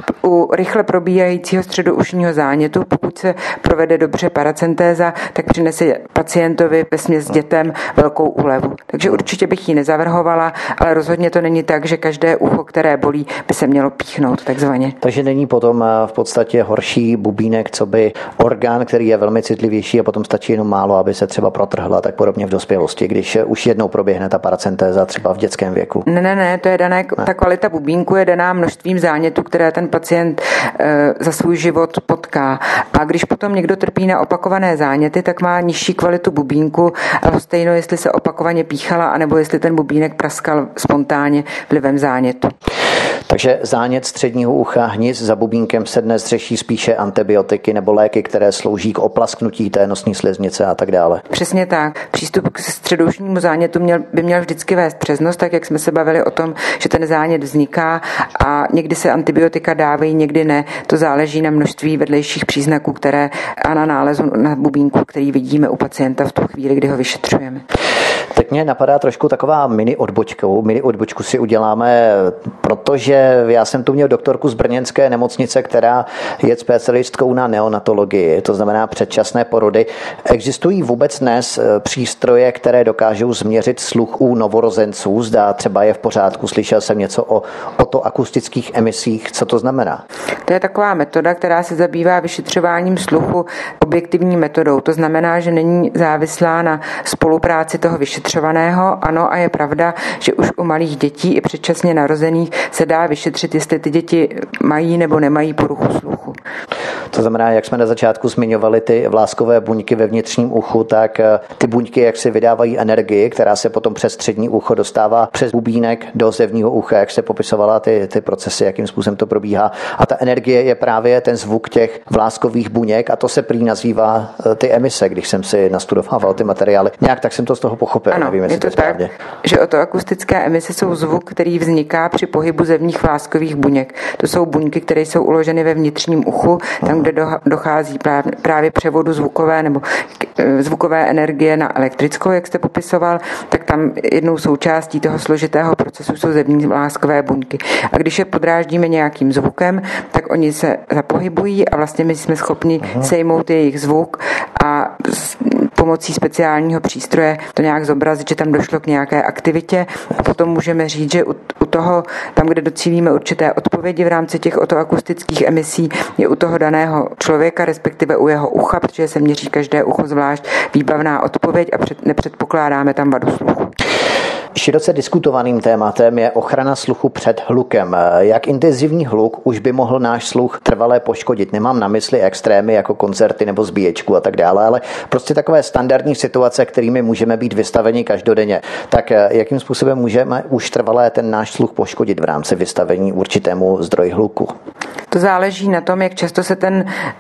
Speaker 2: U rychle probíhajícího středoušního zánětu, pokud se provede dobře paracentéza, tak přinese pacientovi vesměs dětem velkou úlevu. Takže určitě bych ji nezavrhovala, ale rozhodně to není tak, že každé ucho, které bolí, by se mělo píchnout takzvaně.
Speaker 1: Takže není potom v podstatě horší bubínek, co by orgán, který je velmi citlivější a potom stačí jenom málo, aby se třeba protrhla, tak podobně v dospělosti, když už jednou proběhne ta paracentéza třeba v dětském věku.
Speaker 2: Ne, to je dané, ta kvalita bubínku je daná množstvím zánětů, které ten pacient za svůj život potká. A když potom někdo trpí na opakované záněty, tak má nižší kvalitu bubínku a stejno, jestli se opakovaně píchala, anebo jestli ten bubínek praskal spontánně vlivem zánětu.
Speaker 1: Takže zánět středního ucha, hnis za bubínkem se dnes řeší spíše antibiotiky nebo léky, které slouží k oplasknutí té nosní sliznice a tak dále.
Speaker 2: Přesně tak. Přístup k středoušnímu zánětu by měl vždycky vést přes nos, tak jak jsme se bavili o tom, že ten zánět vzniká a někdy se antibiotika dávají, někdy ne. To záleží na množství vedlejších příznaků, které a na nálezu na bubínku, který vidíme u pacienta v tu chvíli, kdy ho vyšetřujeme.
Speaker 1: Teď mě napadá trošku taková mini odbočku si uděláme, protože já jsem tu měl doktorku z brněnské nemocnice, která je specialistkou na neonatologii, to znamená předčasné porody. Existují vůbec dnes přístroje, které dokážou změřit sluch u novorozenců? Zdá třeba je v pořádku, slyšel jsem něco o otoakustických emisích. Co to znamená?
Speaker 2: To je taková metoda, která se zabývá vyšetřováním sluchu objektivní metodou. To znamená, že není závislá na spolupráci toho vyšetřovaného. Ano, a je pravda, že už u malých dětí i předčasně narozených se dá vyšetřit, jestli ty děti mají nebo nemají poruchu sluchu.
Speaker 1: To znamená, jak jsme na začátku zmiňovali ty vláskové buňky ve vnitřním uchu, tak ty buňky jak si vydávají energii, která se potom přes střední ucho dostává přes bubínek do zevního ucha, jak se popisovala ty procesy, jakým způsobem to probíhá. A ta energie je právě ten zvuk těch vláskových buněk a to se prý nazývá ty emise, když jsem si nastudovával ty materiály. Nějak tak jsem to z toho pochopil.
Speaker 2: Ano,
Speaker 1: nevím,
Speaker 2: je to tak, že otoakustické emise jsou zvuk, který vzniká při pohybu zevních vláskových buněk. To jsou buňky, které jsou uloženy ve vnitřním uchu, tam, kde dochází právě převodu zvukové nebo zvukové energie na elektrickou, jak jste popisoval, tak tam jednou součástí toho složitého procesu jsou zevní vláskové buňky. A když je podráždíme nějakým zvukem, tak oni se zapohybují a vlastně my jsme schopni sejmout jejich zvuk a pomocí speciálního přístroje to nějak zobrazit, že tam došlo k nějaké aktivitě. A potom můžeme říct, že u toho, tam, kde docílíme určité odpovědi v rámci těch otoakustických emisí, je u toho daného člověka, respektive u jeho ucha, protože se měří každé ucho zvlášť, výbavná odpověď a nepředpokládáme tam vadu sluchu.
Speaker 1: Široce diskutovaným tématem je ochrana sluchu před hlukem. Jak intenzivní hluk už by mohl náš sluch trvale poškodit? Nemám na mysli extrémy jako koncerty nebo zbíječku a tak dále, ale prostě takové standardní situace, kterými můžeme být vystaveni každodenně. Tak jakým způsobem můžeme už trvalé ten náš sluch poškodit v rámci vystavení určitému zdroji hluku?
Speaker 2: To záleží na tom, jak často se ten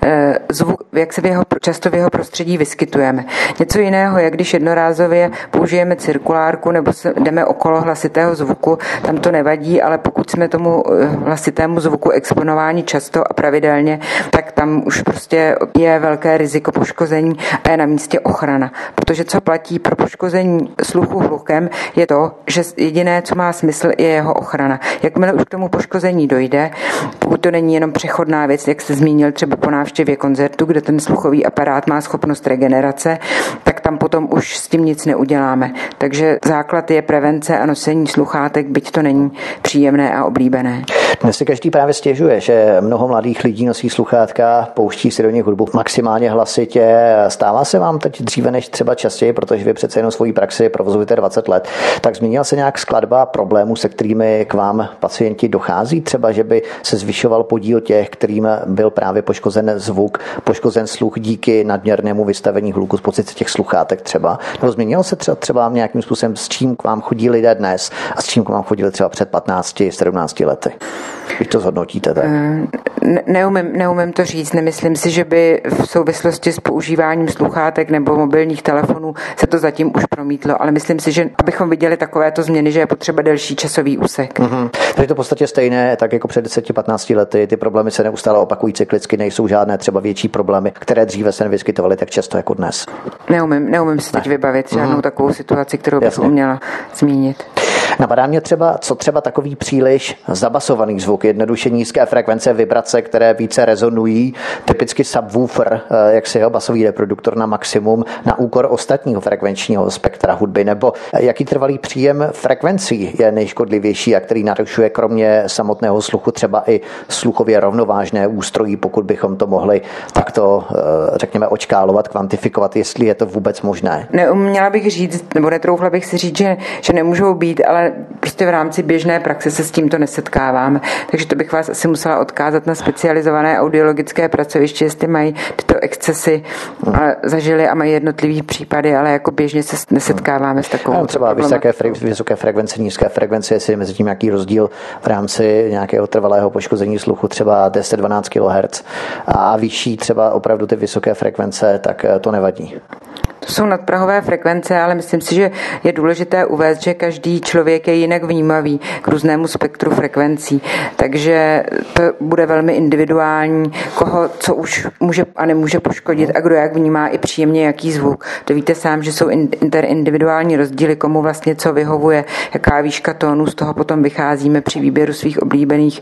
Speaker 2: zvuk, jak se často v jeho prostředí vyskytujeme. Něco jiného je, když jednorázově použijeme cirkulárku nebo jdeme okolo hlasitého zvuku, tam to nevadí, ale pokud jsme tomu hlasitému zvuku exponováni často a pravidelně, tak tam už prostě je velké riziko poškození a je na místě ochrana. Protože co platí pro poškození sluchu hlukem, je to, že jediné, co má smysl, je jeho ochrana. Jakmile už k tomu poškození dojde, pokud to není jenom přechodná věc, jak jste zmínil třeba po návštěvě koncertu, kde ten sluchový aparát má schopnost regenerace, tak tam potom už s tím nic neuděláme. Takže základ je prevence a nosení sluchátek, byť to není příjemné a oblíbené.
Speaker 1: Dnes si každý právě stěžuje, že mnoho mladých lidí nosí sluchátka, pouští si do nich hudbu maximálně hlasitě. Stává se vám teď dříve než třeba častěji, protože vy přece jenom svoji praxi provozujete 20 let, tak změnila se nějak skladba problémů, se kterými k vám pacienti dochází? Třeba, že by se zvyšoval podíl těch, kterým byl právě poškozen zvuk, poškozen sluch díky nadměrnému vystavení hluku z pozice těch sluchátek třeba? Nebo změnilo se třeba nějakým způsobem, s čím k vám chodí lidé dnes a s čím k vám chodili třeba před 15-17 lety? Když to zhodnotíte, tak?
Speaker 2: Neumím to říct. Nemyslím si, že by v souvislosti s používáním sluchátek nebo mobilních telefonů se to zatím už promítlo, ale myslím si, že abychom viděli takovéto změny, že je potřeba delší časový úsek.
Speaker 1: Takže to v podstatě stejné, tak jako před 10-15 lety. Ty problémy se neustále opakují cyklicky, nejsou žádné třeba větší problémy, které dříve se nevyskytovaly tak často jako dnes.
Speaker 2: Neumím si teď vybavit žádnou takovou situaci, kterou bych uměla zmínit.
Speaker 1: Napadá mě třeba takový příliš zabasovaný zvuk, jednoduše nízké frekvence, vibrace, které více rezonují, typicky subwoofer, jak jeho basový reproduktor na maximum, na úkor ostatního frekvenčního spektra hudby, nebo jaký trvalý příjem frekvencí je nejškodlivější a který narušuje kromě samotného sluchu třeba i sluchově rovnovážné ústrojí, pokud bychom to mohli takto, řekněme, očkálovat, kvantifikovat, jestli je to vůbec možné.
Speaker 2: Neuměla bych říct, nebo netroufla bych si říct, že nemůžou být, ale prostě v rámci běžné praxe se s tímto nesetkáváme. Takže to bych vás asi musela odkázat na specializované audiologické pracoviště, jestli mají tyto excesy zažili a mají jednotlivý případy, ale jako běžně se nesetkáváme s takovou.
Speaker 1: Třeba vysoké frekvence, nízké frekvence, jestli mezi tím nějaký rozdíl v rámci nějakého trvalého poškození sluchu, třeba 10-12 kHz a vyšší třeba opravdu ty vysoké frekvence, tak to nevadí.
Speaker 2: To jsou nadprahové frekvence, ale myslím si, že je důležité uvést, že každý člověk je jinak vnímavý k různému spektru frekvencí, takže to bude velmi individuální, koho co už může a nemůže poškodit a kdo jak vnímá i příjemně jaký zvuk. To víte sám, že jsou interindividuální rozdíly, komu vlastně co vyhovuje, jaká výška tónu, z toho potom vycházíme při výběru svých oblíbených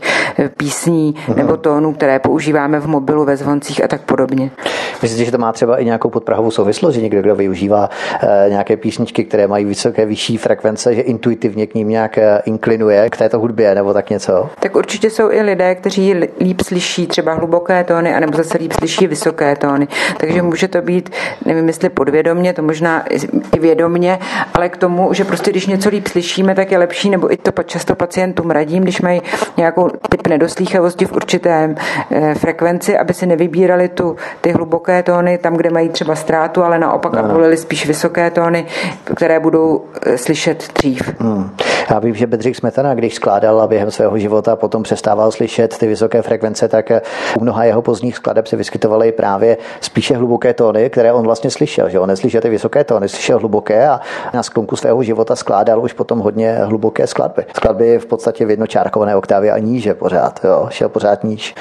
Speaker 2: písní nebo tónů, které používáme v mobilu, ve zvoncích a tak podobně.
Speaker 1: Myslíte, že to má třeba i nějakou podprahovou souvislost, že někdo, kdo využívá nějaké písničky, které mají vyšší frekvence, že intuitivně k ním nějak inklinuje k této hudbě nebo tak něco? Tak
Speaker 2: určitě jsou i lidé, kteří líp slyší třeba hluboké tóny, anebo zase líp slyší vysoké tóny. Takže může to být, nevím, jestli podvědomě, to možná i vědomě, ale k tomu, že prostě když něco líp slyšíme, tak je lepší, nebo i to často pacientům radím, když mají nějakou typ nedoslýchavosti v určitém frekvenci, aby si nevybírali ty hluboké tóny tam, kde mají třeba ztrátu, ale naopak volili spíš vysoké tóny, které budou slyšet dřív.
Speaker 1: Já vím, že Bedřich Smetana, když skládal během svého života a potom přestával slyšet ty vysoké frekvence, tak u mnoha jeho pozdních skladeb se vyskytovaly právě spíše hluboké tóny, které on vlastně slyšel. Že on neslyšel ty vysoké tóny, slyšel hluboké a na sklonku svého života skládal už potom hodně hluboké skladby. Skladby v podstatě v jednočárkované oktávě a níže pořád, jo, šel pořád níž.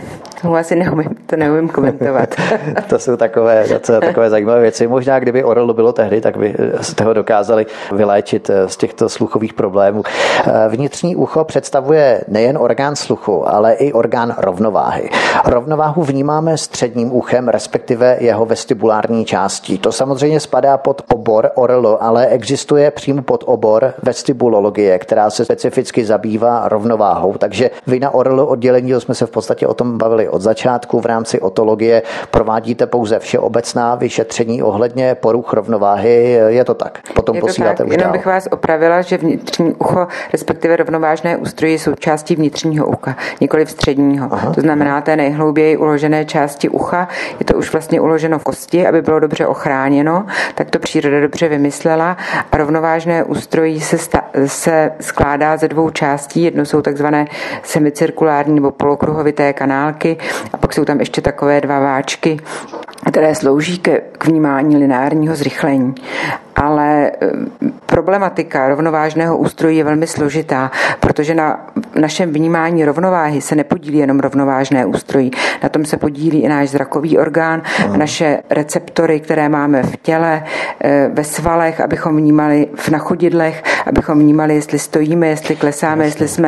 Speaker 2: To asi neumím komentovat.
Speaker 1: To jsou takové zajímavé věci. Možná, kdyby Orlo bylo tehdy, tak by z toho dokázali vyléčit z těchto sluchových problémů. Vnitřní ucho představuje nejen orgán sluchu, ale i orgán rovnováhy. Rovnováhu vnímáme středním uchem, respektive jeho vestibulární částí. To samozřejmě spadá pod obor Orlo, ale existuje přímo pod obor vestibulologie, která se specificky zabývá rovnováhou. Takže vy na Orlo oddělení, jsme se v podstatě o tom bavili od začátku, v rámci otologie provádíte pouze všeobecná vyšetření ohledně poruch rovnováhy. Je to tak? Potom
Speaker 2: je
Speaker 1: posíláte
Speaker 2: tak.
Speaker 1: Už
Speaker 2: Jenom
Speaker 1: dál.
Speaker 2: bych vás opravila, že vnitřní ucho, respektive rovnovážné ústrojí jsou částí vnitřního ucha, nikoli středního. Aha. To znamená té nejhlouběji uložené části ucha. Je to už vlastně uloženo v kosti, aby bylo dobře ochráněno. Tak to příroda dobře vymyslela. A rovnovážné ústrojí se skládá ze dvou částí. Jedno jsou takzvané semicirkulární nebo polokruhovité kanálky a pak jsou tam ještě takové dva váčky, které slouží k vnímání lineárního zrychlení. Ale problematika rovnovážného ústrojí je velmi složitá, protože na našem vnímání rovnováhy se nepodílí jenom rovnovážné ústrojí. Na tom se podílí i náš zrakový orgán, naše receptory, které máme v těle, ve svalech, abychom vnímali na chodidlech, abychom vnímali, jestli stojíme, jestli klesáme,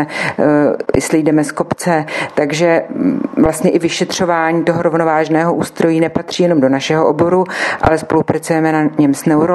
Speaker 2: jestli jdeme z kopce. Takže vlastně i vyšetřování toho rovnovážného ústrojí nepatří jenom do našeho oboru, ale spolupracujeme na něm s neurology,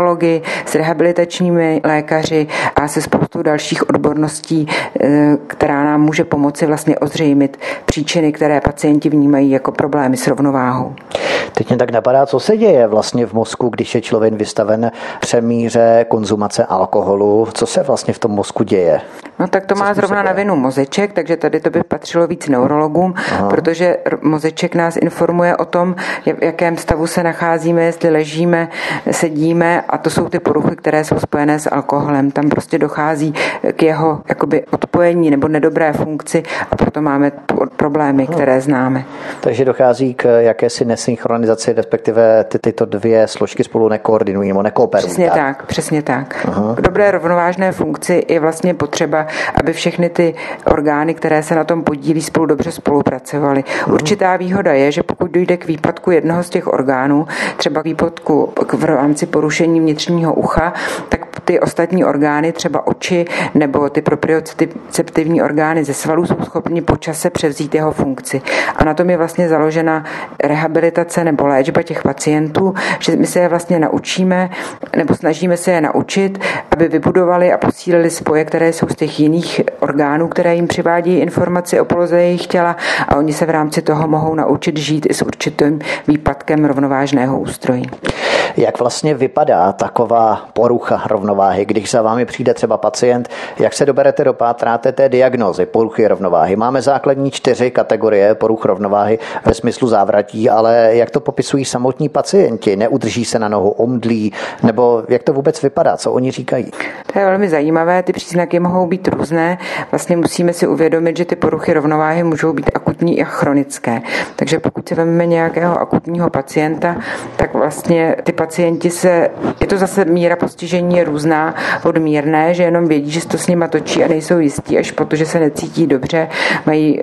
Speaker 2: s rehabilitačními lékaři a se spoustou dalších odborností, která nám může pomoci vlastně ozřejmit příčiny, které pacienti vnímají jako problémy s rovnováhou.
Speaker 1: Teď mě tak napadá, co se děje vlastně v mozku, když je člověk vystaven přemíře konzumace alkoholu. Co se vlastně v tom mozku děje?
Speaker 2: No tak to má zrovna na vinu mozeček, takže tady to by patřilo víc neurologům, protože mozeček nás informuje o tom, v jakém stavu se nacházíme, jestli ležíme, sedíme, a to jsou ty poruchy, které jsou spojené s alkoholem. Tam prostě dochází k jeho jakoby odpojení nebo nedobré funkci a proto máme problémy, které známe.
Speaker 1: Takže dochází k jakési nesynchronizaci, respektive tyto dvě složky spolu nekoordinují nebo nekooperují.
Speaker 2: Přesně tak. K dobré rovnovážné funkci je vlastně potřeba, aby všechny ty orgány, které se na tom podílí, spolu dobře spolupracovaly. Určitá výhoda je, že pokud dojde k výpadku jednoho z těch orgánů, třeba k výpadku v rámci porušení vnitřního ucha, tak ty ostatní orgány, třeba oči nebo ty proprioceptivní orgány ze svalů, jsou schopni po čase převzít jeho funkci. A na tom je vlastně založena rehabilitace nebo léčba těch pacientů, že my se je vlastně naučíme nebo snažíme se je naučit, aby vybudovali a posílili spoje, které jsou z těch jiných orgánů, které jim přivádějí informaci o poloze jejich těla, a oni se v rámci toho mohou naučit žít i s určitým výpadkem rovnovážného ústrojí.
Speaker 1: Jak vlastně vypadá taková porucha rovnováhy, když za vámi přijde třeba pacient, jak se doberete do pátráte té diagnózy poruchy rovnováhy? Máme základní 4 kategorie poruch rovnováhy ve smyslu závratí, ale jak to popisují samotní pacienti? Neudrží se na nohu, omdlí, nebo jak to vůbec vypadá? Co oni říkají?
Speaker 2: To je velmi zajímavé, ty příznaky mohou být různé. Vlastně musíme si uvědomit, že ty poruchy rovnováhy můžou být akutní a chronické. Takže pokud si vezmeme nějakého akutního pacienta, tak vlastně ty pacienti je to zase míra postižení je různá od mírné, že jenom vědí, že se to s nima točí a nejsou jistí, až protože se necítí dobře, mají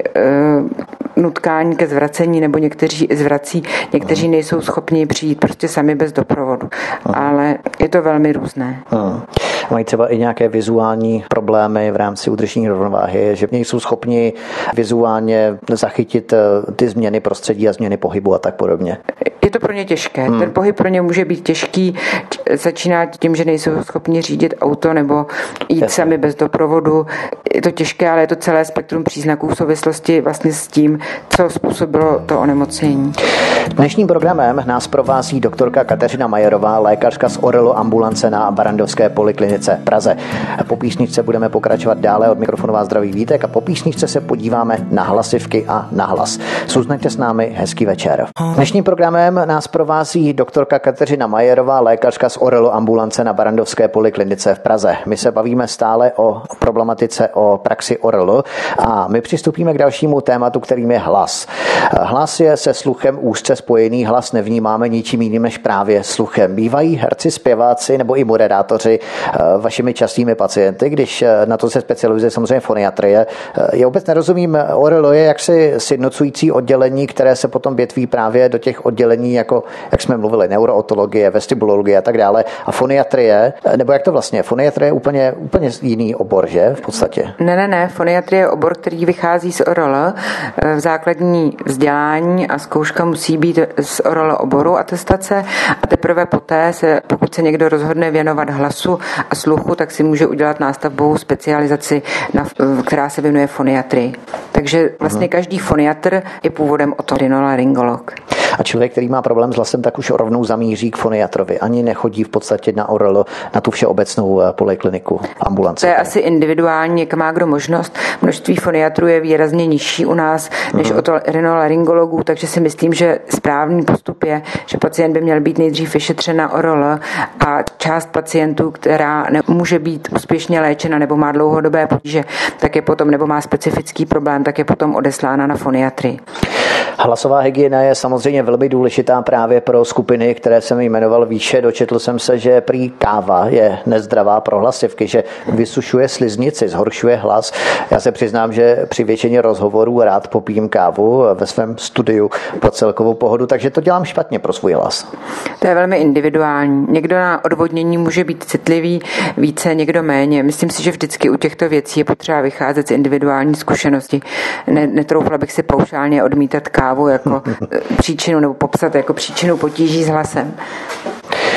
Speaker 2: nutkání ke zvracení, nebo někteří zvrací, někteří nejsou schopni přijít prostě sami bez doprovodu. Ale je to velmi různé.
Speaker 1: Mají třeba i nějaké vizuální problémy v rámci udržení rovnováhy, že nejsou schopni vizuálně zachytit ty změny prostředí a změny pohybu a tak podobně.
Speaker 2: Je to pro ně těžké. Ten pohyb pro ně může být těžký. Začíná tím, že nejsou schopni řídit auto nebo jít sami bez doprovodu. Je to těžké, ale je to celé spektrum příznaků v souvislosti vlastně s tím, co způsobilo to onemocnění.
Speaker 1: Dnešním programem nás provází doktorka Kateřina Majerová, lékařka z ORL ambulance na Barrandovské poliklinice v Praze. Po písničce budeme pokračovat dále. Od mikrofonu vás zdraví Vítek a po písničce se podíváme na hlasivky a na hlas. Zůstaňte s námi, hezký večer. Dnešním programem nás provází doktorka Kateřina Majerová, lékařka z ORL ambulance na Barrandovské poliklinice v Praze. My se bavíme stále o problematice, o praxi ORL a my přistupíme k dalšímu tématu, kterým je hlas. Hlas je se sluchem úzce spojený, hlas nevnímáme ničím jiným než právě sluchem. Bývají herci, zpěváci nebo i moderátoři vašimi častými pacienty, když na to se specializuje samozřejmě foniatrie. Já vůbec nerozumím, ORL je jaksi sjednocující oddělení, které se potom větví právě do těch oddělení, jako jak jsme mluvili, neurootologie, vestibulologie a tak dále. A foniatrie, nebo jak to vlastně? Foniatrie je úplně jiný obor, že v podstatě?
Speaker 2: Ne. Foniatrie je obor, který vychází z ORL. V základní vzdělání a zkouška musí být z ORL oboru atestace a teprve poté pokud se někdo rozhodne věnovat hlasu a sluchu, tak si může udělat nástavbovou specializaci, která se věnuje foniatrii. Takže vlastně každý foniatr je původem otorinolaryngolog.
Speaker 1: A člověk, který má problém s hlasem, tak už rovnou zamíří k foniatrovi. Ani nechodí v podstatě na ORL, na tu všeobecnou polikliniku, ambulanci.
Speaker 2: To je asi individuální, jak má kdo možnost. Množství foniatrů je výrazně nižší u nás než otorinolaryngologů, takže si myslím, že správný postup je, že pacient by měl být nejdřív vyšetřen na ORL a část pacientů, která nemůže být úspěšně léčena nebo má dlouhodobé potíže, tak je potom, nebo má specifický problém, tak je potom odeslána na foniatrii.
Speaker 1: Hlasová hygiena je samozřejmě velmi důležitá právě pro skupiny, které jsem jmenoval výše. Dočetl jsem se, že prý káva je nezdravá pro hlasivky, že vysušuje sliznici, zhoršuje hlas. Já se přiznám, že při většině rozhovorů rád popijím kávu ve svém studiu pro celkovou pohodu, takže to dělám špatně pro svůj hlas.
Speaker 2: To je velmi individuální. Někdo na odvodnění může být citlivý více, někdo méně. Myslím si, že vždycky u těchto věcí je potřeba vycházet z individuální zkušenosti. Netroufla bych si paušálně odmítat kávu jako příčinu nebo popsat jako příčinu potíží s hlasem.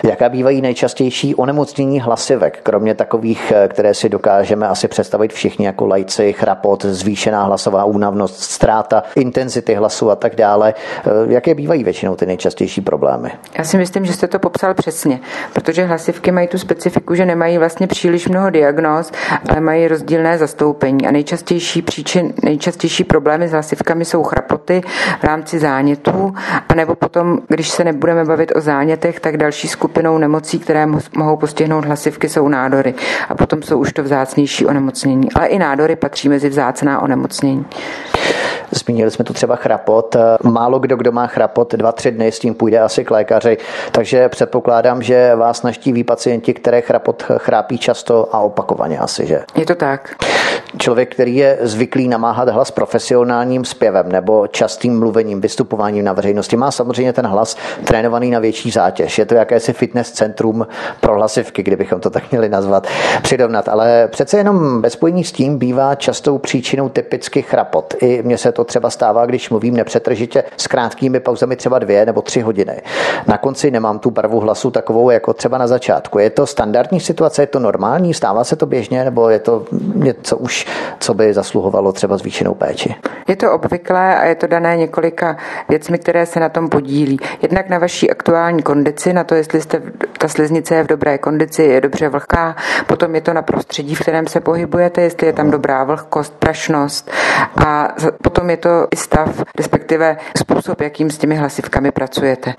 Speaker 1: Jaká bývají nejčastější onemocnění hlasivek, kromě takových, které si dokážeme asi představit všichni jako laici, chrapot, zvýšená hlasová únavnost, ztráta intenzity hlasu a tak dále. Jaké bývají většinou ty nejčastější problémy?
Speaker 2: Já si myslím, že jste to popsal přesně, protože hlasivky mají tu specifiku, že nemají vlastně příliš mnoho diagnóz, ale mají rozdílné zastoupení a nejčastější problémy s hlasivkami jsou chrapoty v rámci zánětů, anebo potom, když se nebudeme bavit o zánětech, tak další skupinou nemocí, které mohou postihnout hlasivky, jsou nádory. A potom jsou už to vzácnější onemocnění. Ale i nádory patří mezi vzácná onemocnění.
Speaker 1: Zmínili jsme tu třeba chrapot. Málo kdo má chrapot 2-3 dny, s tím půjde asi k lékaři, takže předpokládám, že vás navštíví pacienti, které chrapot chrápí často a opakovaně asi, že?
Speaker 2: Je to tak.
Speaker 1: Člověk, který je zvyklý namáhat hlas profesionálním zpěvem nebo častým mluvením, vystupováním na veřejnosti, má samozřejmě ten hlas trénovaný na větší zátěž. Je to jakési fitness centrum pro hlasivky, kdybychom to tak měli nazvat, přirovnat, ale přece jenom ve spojení s tím bývá častou příčinou typicky chrapot. I mně se to třeba stává, když mluvím nepřetržitě s krátkými pauzami třeba 2 nebo 3 hodiny. Na konci nemám tu barvu hlasu takovou jako třeba na začátku. Je to standardní situace, je to normální, stává se to běžně, nebo je to něco už, co by zasluhovalo třeba zvýšenou péči?
Speaker 2: Je to obvyklé a je to dané několika věcmi, které se na tom podílí. Jednak na vaší aktuální kondici, na to, jestli ta sliznice je v dobré kondici, je dobře vlhká, potom je to na prostředí, v kterém se pohybujete, jestli je tam dobrá vlhkost, prašnost a potom je to i stav, respektive způsob, jakým s těmi hlasivkami pracujete.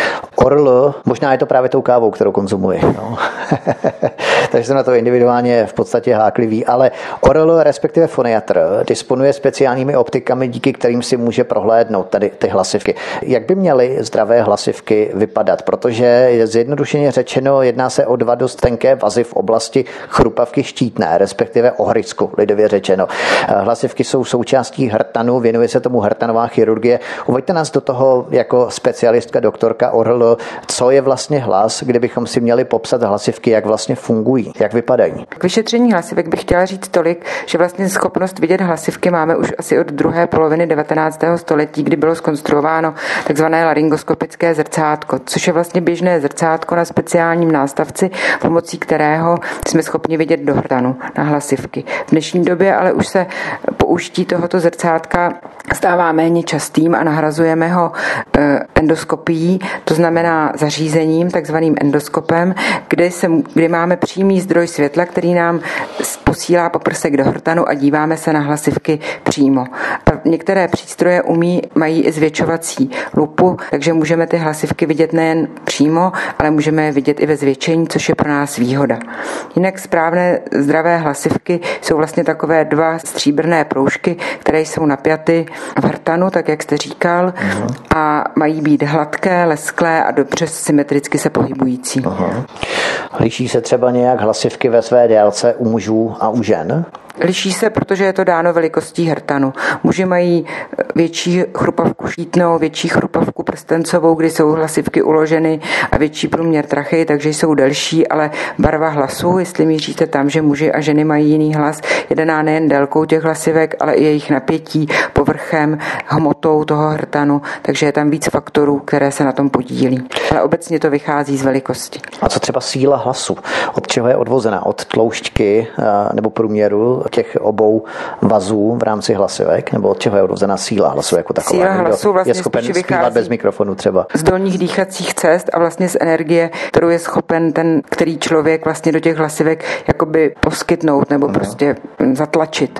Speaker 1: Orl, možná je to právě tou kávou, kterou konzumuji. No. Takže jsem na to individuálně v podstatě háklivý, ale Orl, respektive foniatr, disponuje speciálními optikami, díky kterým si může prohlédnout tady ty hlasivky. Jak by měly zdravé hlasivky vypadat? Protože zjednodušeně řečeno, jedná se o 2 dost tenké vazy v oblasti chrupavky štítné, respektive ohrysku, lidově řečeno. Hlasivky jsou součástí hrtanu, věnuje se tomu hrtanová chirurgie. Uveďte nás do toho jako specialistka doktorka Orl, co je vlastně hlas, kdybychom si měli popsat hlasivky, jak vlastně fungují, jak vypadají.
Speaker 2: K vyšetření hlasivek bych chtěla říct tolik, že vlastně schopnost vidět hlasivky máme už asi od druhé poloviny 19. století, kdy bylo zkonstruováno takzvané laryngoskopické zrcátko, což je vlastně běžné zrcátko na speciálním nástavci, pomocí kterého jsme schopni vidět do hrtanu na hlasivky. V dnešní době ale už se použití tohoto zrcátka stává méně častým a nahrazujeme ho endoskopií, to znamená zařízením, takzvaným endoskopem, kdy máme přímý zdroj světla, který nám posílá poprsek do hrtanu a díváme se na hlasivky přímo. A některé přístroje mají i zvětšovací lupu, takže můžeme ty hlasivky vidět nejen přímo, ale můžeme je vidět i ve zvětšení, což je pro nás výhoda. Jinak správné zdravé hlasivky jsou vlastně takové 2 stříbrné proužky, které jsou napjaty v hrtanu, tak jak jste říkal, a mají být hladké, lesklé a dobře symetricky se pohybující.
Speaker 1: Liší se třeba nějak hlasivky ve své délce u mužů a u žen?
Speaker 2: Liší se, protože je to dáno velikostí hrtanu. Muži mají větší chrupavku štítnou, větší chrupavku prstencovou, kdy jsou hlasivky uloženy a větší průměr trachy, takže jsou delší, ale barva hlasu, jestli míříte tam, že muži a ženy mají jiný hlas, je daná nejen délkou těch hlasivek, ale i jejich napětí, povrchem, hmotou toho hrtanu, takže je tam víc faktorů, které se na tom podílí. Ale obecně to vychází z velikosti.
Speaker 1: A co třeba síla hlasu? Od čeho je odvozena? Od tloušťky nebo průměru těch obou vazů v rámci hlasivek? Nebo od čeho je odvozena síla hlasu jako taková?
Speaker 2: Síla hlasu vlastně
Speaker 1: je schopen zpívat bez mikrofonu třeba?
Speaker 2: Z dolních dýchacích cest a vlastně z energie, kterou je schopen ten, který člověk vlastně do těch hlasivek jakoby poskytnout nebo prostě zatlačit.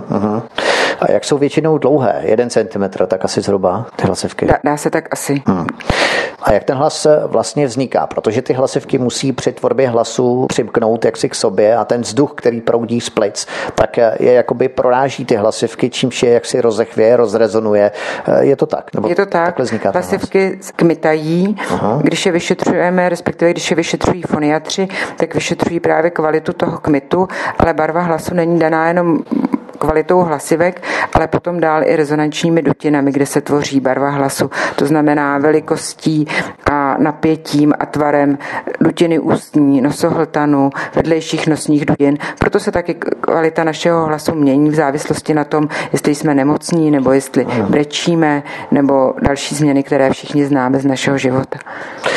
Speaker 1: A jak jsou většinou dlouhé? 1 centimetr, tak asi zhruba ty hlasivky?
Speaker 2: Dá se tak asi.
Speaker 1: A jak ten hlas vlastně vzniká? Protože ty hlasivky musí při tvorbě hlasu přimknout jaksi k sobě a ten vzduch, který proudí z plic, tak je jakoby proráží ty hlasivky, čímž je jaksi rozechvě, rozrezonuje. Je to tak? Nebo
Speaker 2: je to tak. Hlasivky kmitají. Když je vyšetřujeme, respektive když je vyšetřují foniatři, tak vyšetřují právě kvalitu toho kmitu, ale barva hlasu není daná jenom kvalitou hlasivek, ale potom dál i rezonančními dutinami, kde se tvoří barva hlasu. To znamená velikostí a napětím a tvarem dutiny ústní, nosohltanu, vedlejších nosních dutin. Proto se taky kvalita našeho hlasu mění v závislosti na tom, jestli jsme nemocní, nebo jestli brečíme, nebo další změny, které všichni známe z našeho života.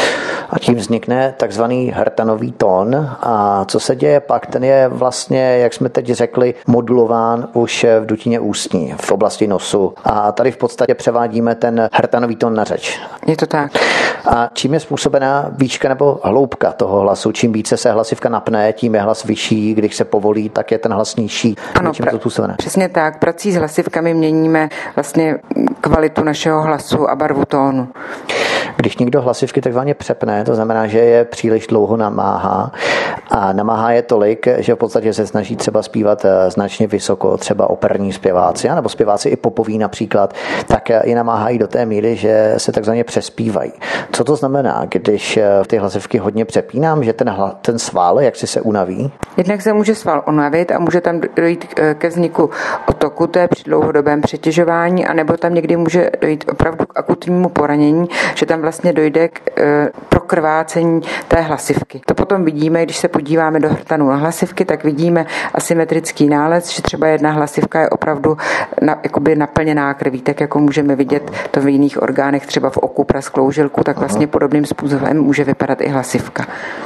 Speaker 1: A tím vznikne takzvaný hrtanový tón. A co se děje pak? Ten je vlastně, jak jsme teď řekli, modulován už v dutině ústní, v oblasti nosu. A tady v podstatě převádíme ten hrtanový tón na řeč.
Speaker 2: Je to tak.
Speaker 1: A čím je způsobená výška nebo hloubka toho hlasu? Čím více se hlasivka napne, tím je hlas vyšší, když se povolí, tak je ten hlas nižší.
Speaker 2: Ano, přesně tak. Prací s hlasivkami měníme vlastně kvalitu našeho hlasu a barvu tónu.
Speaker 1: Když někdo hlasivky takzvaně přepne, to znamená, že je příliš dlouho namáhá a namáhá je tolik, že v podstatě se snaží třeba zpívat značně vysoko, třeba operní zpěváci, nebo zpěváci i popoví například, tak je namáhají do té míry, že se takzvaně přespívají. Co to znamená, když ty hlasivky hodně přepínám, že ten sval, jak si se unaví?
Speaker 2: Jednak se může sval unavit a může tam dojít ke vzniku otoku, to je při dlouhodobém přetěžování, anebo tam někdy může dojít opravdu k akutnímu poranění, že tam vlastně dojde k prokrvácení té hlasivky. To potom vidíme, když se podíváme do hrtanu na hlasivky, tak vidíme asymetrický nález, že třeba jedna hlasivka je opravdu jakoby naplněná krví, tak jako můžeme vidět to v jiných orgánech, třeba v oku, prasklou žilku, tak vlastně podobným způsobem může vypadat i hlasivka.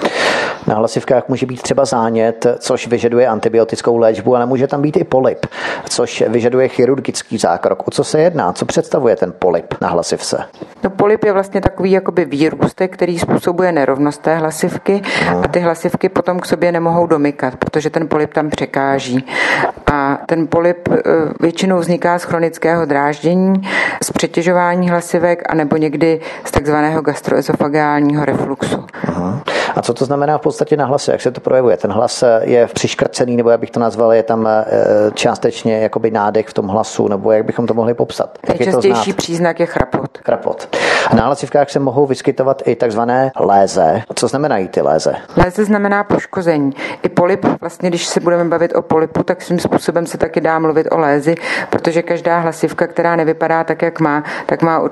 Speaker 1: Na hlasivkách může být třeba zánět, což vyžaduje antibiotickou léčbu, ale může tam být i polyp, což vyžaduje chirurgický zákrok. O co se jedná? Co představuje ten polyp na hlasivce?
Speaker 2: No, polyp je vlastně takový jakoby výrůstek, který způsobuje nerovnost té hlasivky a ty hlasivky potom k sobě nemohou domykat, protože ten polyp tam překáží. A ten polyp většinou vzniká z chronického dráždění, z přetěžování hlasivek a nebo někdy z takzvaného gastroezofagálního refluxu.
Speaker 1: A co to znamená v podstatě na hlase? Jak se to projevuje? Ten hlas je přiškrcený, nebo jak bych to nazval, je tam částečně jakoby nádech v tom hlasu, nebo jak bychom to mohli popsat?
Speaker 2: Nejčastější příznak je chrapot.
Speaker 1: A na hlasivkách se mohou vyskytovat i takzvané léze. Co znamenají ty léze?
Speaker 2: Léze znamená poškození. I polyp, vlastně když se budeme bavit o polypu, tak svým způsobem se taky dá mluvit o lézi, protože každá hlasivka, která nevypadá tak, jak má, tak má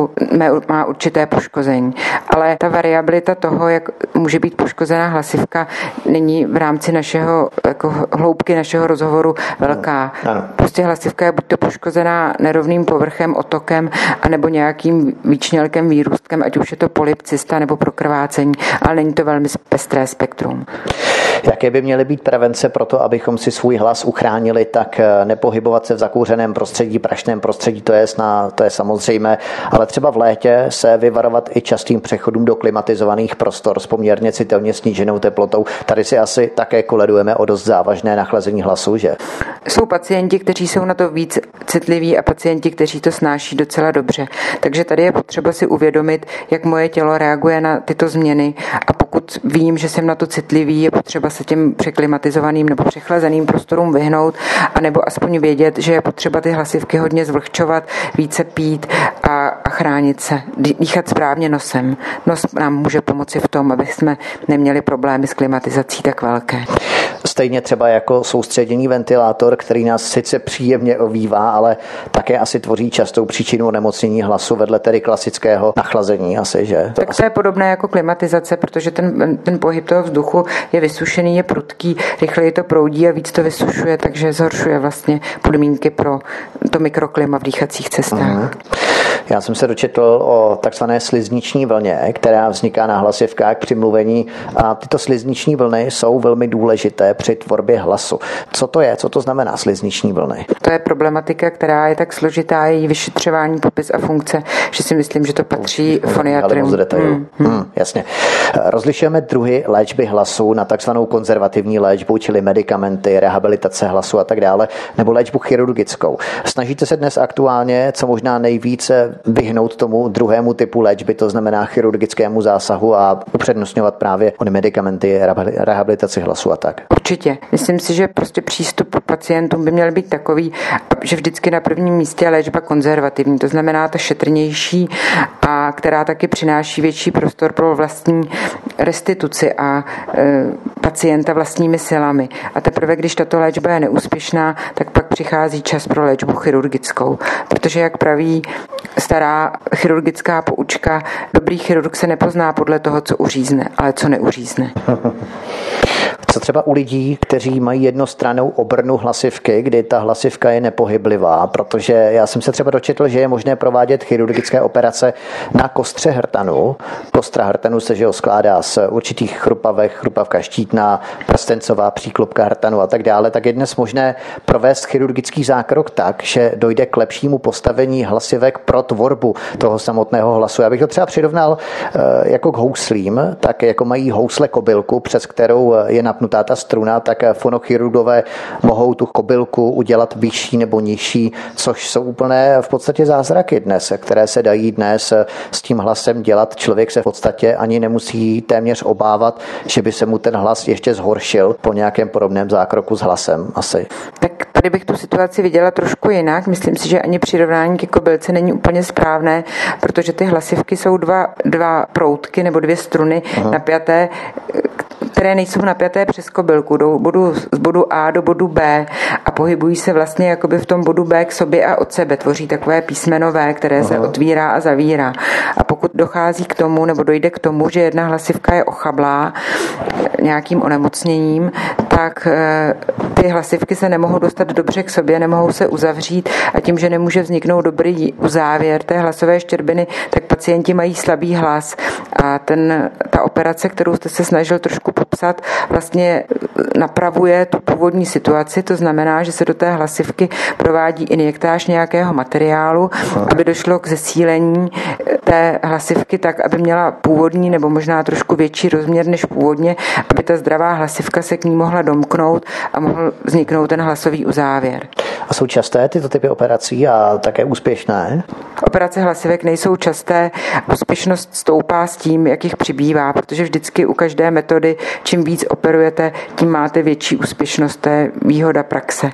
Speaker 2: určité poškození. Ale ta variabilita toho, jak může být poškozená hlasivka, není v rámci našeho hloubky našeho rozhovoru velká. Prostě hlasivka je buď to poškozená nerovným povrchem, otokem, anebo nějakým výčnělkem, výrůstkem, ať už je to polyp, cysta nebo prokrvácení, ale není to velmi pestré spektrum.
Speaker 1: Jaké by měly být prevence pro to, abychom si svůj hlas uchránili, tak nepohybovat se v zakouřeném prostředí, prašném prostředí, to je samozřejmé, ale třeba v létě se vyvarovat i častým přechodům do klimatizovaných prostor s poměrně citelně sníženou teplotou. Tady si asi také koledujeme o dost závažné nachlazení hlasu, že?
Speaker 2: Jsou pacienti, kteří jsou na to víc citliví a pacienti, kteří to snáší docela dobře. Takže tady je potřeba si uvědomit, jak moje tělo reaguje na tyto změny a pokud vím, že jsem na to citlivý, je potřeba se těm překlimatizovaným nebo přechlazeným prostorům vyhnout, anebo aspoň vědět, že je potřeba ty hlasivky hodně zvlhčovat, více pít a chránit se, dýchat správně nosem. Nos nám může pomoci v tom, aby jsme neměli problémy s klimatizací tak velké.
Speaker 1: Stejně třeba jako soustředěný ventilátor, který nás sice příjemně ovívá, ale také asi tvoří častou příčinu onemocnění hlasu vedle tedy klasického nachlazení asi, že?
Speaker 2: To je podobné jako klimatizace, protože ten pohyb toho vzduchu je vysušený, je prudký, rychleji to proudí a víc to vysušuje, takže zhoršuje vlastně podmínky pro to mikroklima v dýchacích cestách.
Speaker 1: Já jsem se dočetl o takzvané slizniční vlně, která vzniká na hlasivkách při mluvení a tyto slizniční vlny jsou velmi důležité při tvorbě hlasu. Co to je? Co to znamená slizniční vlny?
Speaker 2: To je problematika, která je tak složitá, její vyšetřování, popis a funkce, že si myslím, že to patří foniatrium.
Speaker 1: Jasně. Rozlišujeme druhy léčby hlasu na takzvanou konzervativní léčbu, čili medikamenty, rehabilitace hlasu a tak dále, nebo léčbu chirurgickou. Snažíte se dnes aktuálně co možná nejvíce vyhnout tomu druhému typu léčby, to znamená chirurgickému zásahu a upřednostňovat právě ony medikamenty, rehabilitaci hlasu a tak.
Speaker 2: Určitě. Myslím si, že prostě přístup k pacientům by měl být takový, že vždycky na prvním místě je léčba konzervativní, to znamená ta šetrnější a která taky přináší větší prostor pro vlastní restituci a pacienta vlastními silami. A teprve, když tato léčba je neúspěšná, tak pak přichází čas pro léčbu chirurgickou. Protože, jak praví stará chirurgická poučka, dobrý chirurg se nepozná podle toho, co uřízne, ale co neuřízne.
Speaker 1: Co třeba u lidí, kteří mají jednostrannou obrnu hlasivky, kdy ta hlasivka je nepohyblivá, protože já jsem se třeba dočetl, že je možné provádět chirurgické operace na kostře hrtanu. Kostra hrtanu se skládá z určitých chrupavek, chrupavka štítná, prstencová, příklopka hrtanu a tak dále, tak je dnes možné provést chirurgický zákrok tak, že dojde k lepšímu postavení hlasivek pro tvorbu toho samotného hlasu. Já bych to třeba přirovnal jako k houslím, tak jako mají housle kobylku, přes kterou je napnutá ta struna, tak fonochirurgové mohou tu kobylku udělat vyšší nebo nižší, což jsou úplné v podstatě zázraky dnes, které se dají dnes s tím hlasem dělat. Člověk se v podstatě ani nemusí téměř obávat, že by se mu ten hlas ještě zhoršil po nějakém podobném zákroku s hlasem asi.
Speaker 2: Tak tady bych tu situaci viděla trošku jinak. Myslím si, že ani přirovnání ke kobylce není úplně správné, protože ty hlasivky jsou dva proutky nebo dvě struny napjaté, které nejsou napjaté přes kobylku, jdou z bodu A do bodu B a pohybují se vlastně jakoby v tom bodu B k sobě a od sebe. Tvoří takové písmeno V, které se otvírá a zavírá. A pokud dochází k tomu, nebo dojde k tomu, že jedna hlasivka je ochablá nějakým onemocněním, tak ty hlasivky se nemohou dostat dobře k sobě, nemohou se uzavřít a tím, že nemůže vzniknout dobrý uzávěr té hlasové štěrbiny, tak pacienti mají slabý hlas a ta operace, kterou jste se snažil trošku popsat, vlastně napravuje tu původní situaci, to znamená, že se do té hlasivky provádí injektáž nějakého materiálu, aby došlo k zesílení té hlasivky tak, aby měla původní nebo možná trošku větší rozměr než původně, aby ta zdravá hlasivka se k ní mohla domknout a mohl vzniknout ten hlasový uzávěr.
Speaker 1: A jsou časté tyto typy operací a také úspěšné?
Speaker 2: Operace hlasivek nejsou časté, úspěšnost stoupá s tím, jak jich přibývá, protože vždycky u každé metody, čím víc operujete, tím máte větší úspěšnost, to je výhoda praxe.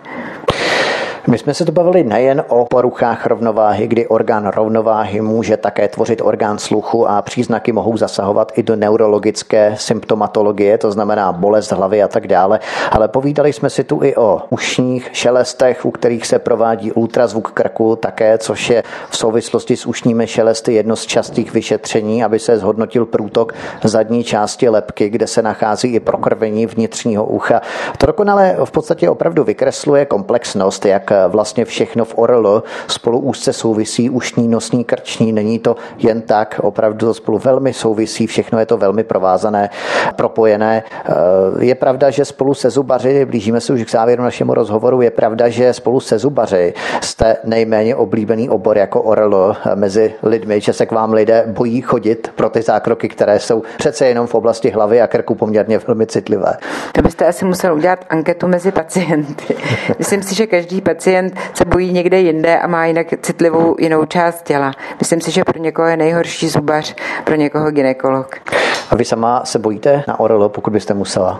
Speaker 1: My jsme se tu bavili nejen o poruchách rovnováhy, kdy orgán rovnováhy může také tvořit orgán sluchu a příznaky mohou zasahovat i do neurologické symptomatologie, to znamená bolest hlavy a tak dále, ale povídali jsme si tu i o ušních šelestech, u kterých se provádí ultrazvuk krku také, což je v souvislosti s ušními šelesty jedno z častých vyšetření, aby se zhodnotil průtok zadní části lebky, kde se nachází i prokrvení vnitřního ucha. To dokonale v podstatě opravdu vykresluje komplexnost, jak vlastně všechno v ORL spolu úzce souvisí, ušní, nosní, krční, není to jen tak, opravdu to spolu velmi souvisí, všechno je to velmi provázané, propojené. Je pravda, že spolu se zubaři, blížíme se už k závěru našemu rozhovoru, je pravda, že spolu se zubaři jste nejméně oblíbený obor jako ORL mezi lidmi, že se k vám lidé bojí chodit pro ty zákroky, které jsou přece jenom v oblasti hlavy a krku poměrně velmi citlivé.
Speaker 2: To byste asi musel udělat anketu mezi pacienty. Myslím si, že každý pacient se bojí někde jinde a má jinak citlivou jinou část těla. Myslím si, že pro někoho je nejhorší zubař, pro někoho gynekolog.
Speaker 1: A vy sama se bojíte na ORL, pokud byste musela?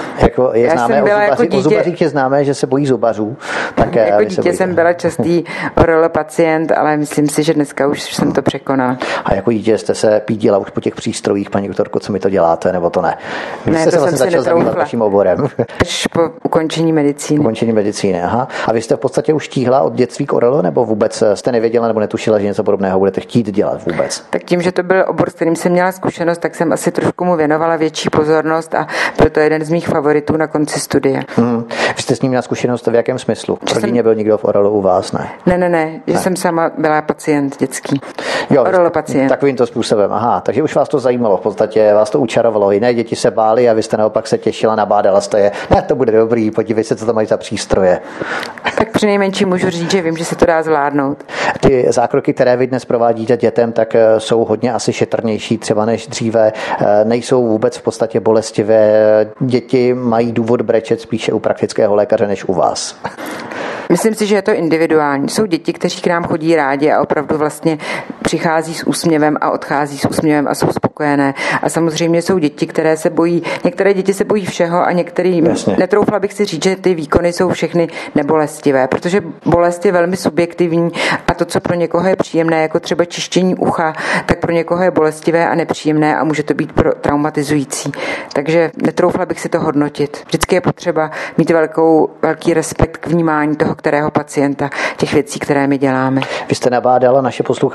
Speaker 1: Je známé o zubařích je známé, že se bojí zubařů. Tak
Speaker 2: jako dítě jsem byla častý ORL pacient, ale myslím si, že dneska už jsem to překonala.
Speaker 1: A jako dítě jste se pídila už po těch přístrojích, paní doktorko, co mi to děláte, nebo to ne?
Speaker 2: Vy jste
Speaker 1: se vlastně začal zabývat vaším oborem.
Speaker 2: Až po ukončení medicíny.
Speaker 1: Ukončení medicíny, aha. A vy jste v podstatě už tíhla od dětství k ORL, nebo vůbec jste nevěděla nebo netušila, že něco podobného budete chtít dělat vůbec?
Speaker 2: Tak tím, že to byl obor, s kterým jsem měla zkušenost, tak jsem asi trošku mu věnovala větší pozornost a byl to jeden z mých favoritů na konci studia.
Speaker 1: Vy jste s ním měla zkušenost v jakém smyslu? V rodině byl někdo v ORL u vás, ne?
Speaker 2: Ne, že jsem sama byla pacient dětský.
Speaker 1: Jo,
Speaker 2: ORL pacient.
Speaker 1: Takovýmto způsobem, aha. Takže už vás to zajímalo, v podstatě vás to učarovalo. Jiné děti se bály a vy jste naopak se těšila, nabádala jste je. Ne, to bude dobrý, podívej se, co tam mají za přístroje.
Speaker 2: Tak přinejmenším můžu říct, že vím, že se to dá zvládnout.
Speaker 1: Ty zákroky, které vy dnes provádíte dětem, tak jsou hodně asi šetrnější třeba než dříve. Nejsou vůbec v podstatě bolestivé. Děti mají důvod brečet spíše u praktického lékaře než u vás.
Speaker 2: Myslím si, že je to individuální. Jsou děti, kteří k nám chodí rádi a opravdu vlastně přichází s úsměvem a odchází s úsměvem a jsou spokojené. A samozřejmě jsou děti, které se bojí, některé děti se bojí všeho a některým netroufla bych si říct, že ty výkony jsou všechny nebolestivé, protože bolest je velmi subjektivní a to, co pro někoho je příjemné, jako třeba čištění ucha, tak pro někoho je bolestivé a nepříjemné a může to být traumatizující. Takže netroufla bych si to hodnotit. Vždycky je potřeba mít velký respekt k vnímání toho, kterého pacienta, těch věcí, které my děláme.
Speaker 1: Vy jste nabádala naše posluchače a v podstatě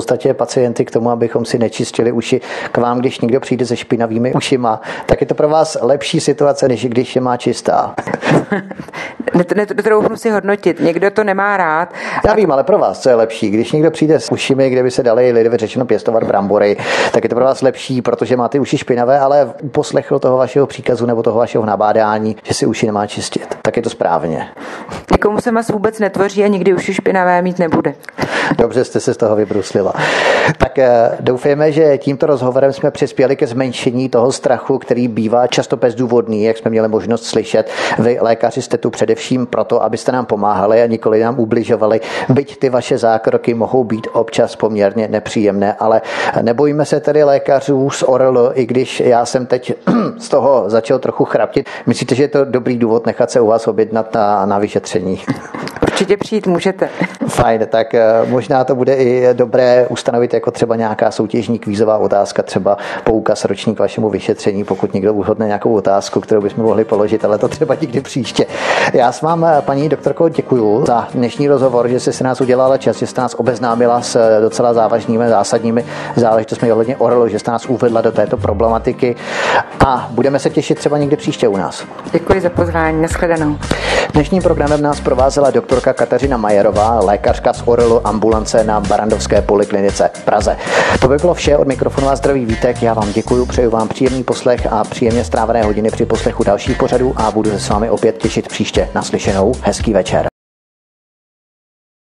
Speaker 1: podstatě pacienty k tomu, abychom si nečistili uši. K vám, když někdo přijde se špinavými ušima, tak je to pro vás lepší situace, než když je má čistá.
Speaker 2: Netroufnu si hodnotit. Někdo to nemá rád.
Speaker 1: Já vím, ale pro vás co je lepší? Když někdo přijde s ušimi, kde by se dali lidově řečeno pěstovat brambory, tak je to pro vás lepší, protože máte uši špinavé, ale poslechl toho vašeho příkazu nebo toho vašeho nabádání, že si uši nemá čistit. Tak je to správně.
Speaker 2: Někomu se mas vůbec netvoří a nikdy uši špinavé mít nebude.
Speaker 1: Dobře jste se z toho vybruslila. Tak doufejme, že tímto rozhovorem jsme přispěli ke zmenšení toho strachu, který bývá často bezdůvodný, jak jsme měli možnost slyšet. Vy, lékaři, jste tu především proto, abyste nám pomáhali a nikoli nám ubližovali. Byť ty vaše zákroky mohou být občas poměrně nepříjemné, ale nebojíme se tedy lékařů z ORL, i když já jsem teď z toho začal trochu chraptit. Myslíte, že je to dobrý důvod nechat se u vás objednat na vyšetření?
Speaker 2: Určitě přijít můžete.
Speaker 1: Fajn, tak možná to bude i dobré ustanovit jako třeba nějaká soutěžní kvízová otázka, třeba poukaz ročník k vašemu vyšetření, pokud někdo uhodne nějakou otázku, kterou bychom mohli položit, ale to třeba nikdy příště. Já s vám, paní doktorko, děkuju za dnešní rozhovor, že jste si nás udělala čas, že jste nás obeznámila s docela závažnými, zásadními záležitostmi ohledně ORL, že jste nás uvedla do této problematiky a budeme se těšit třeba někdy příště u nás.
Speaker 2: Děkuji za pozvání, nashledanou.
Speaker 1: Dnešním programem nás provázela doktorka Kateřina Majerová, lékařka z ORL ambulance na Barrandovské poliklinice v Praze. To by bylo vše, od mikrofonu a zdraví Vítek. Já vám děkuji, přeju vám příjemný poslech a příjemně strávené hodiny při poslechu dalších pořadů a budu se s vámi opět těšit příště. Naslyšenou, hezký večer.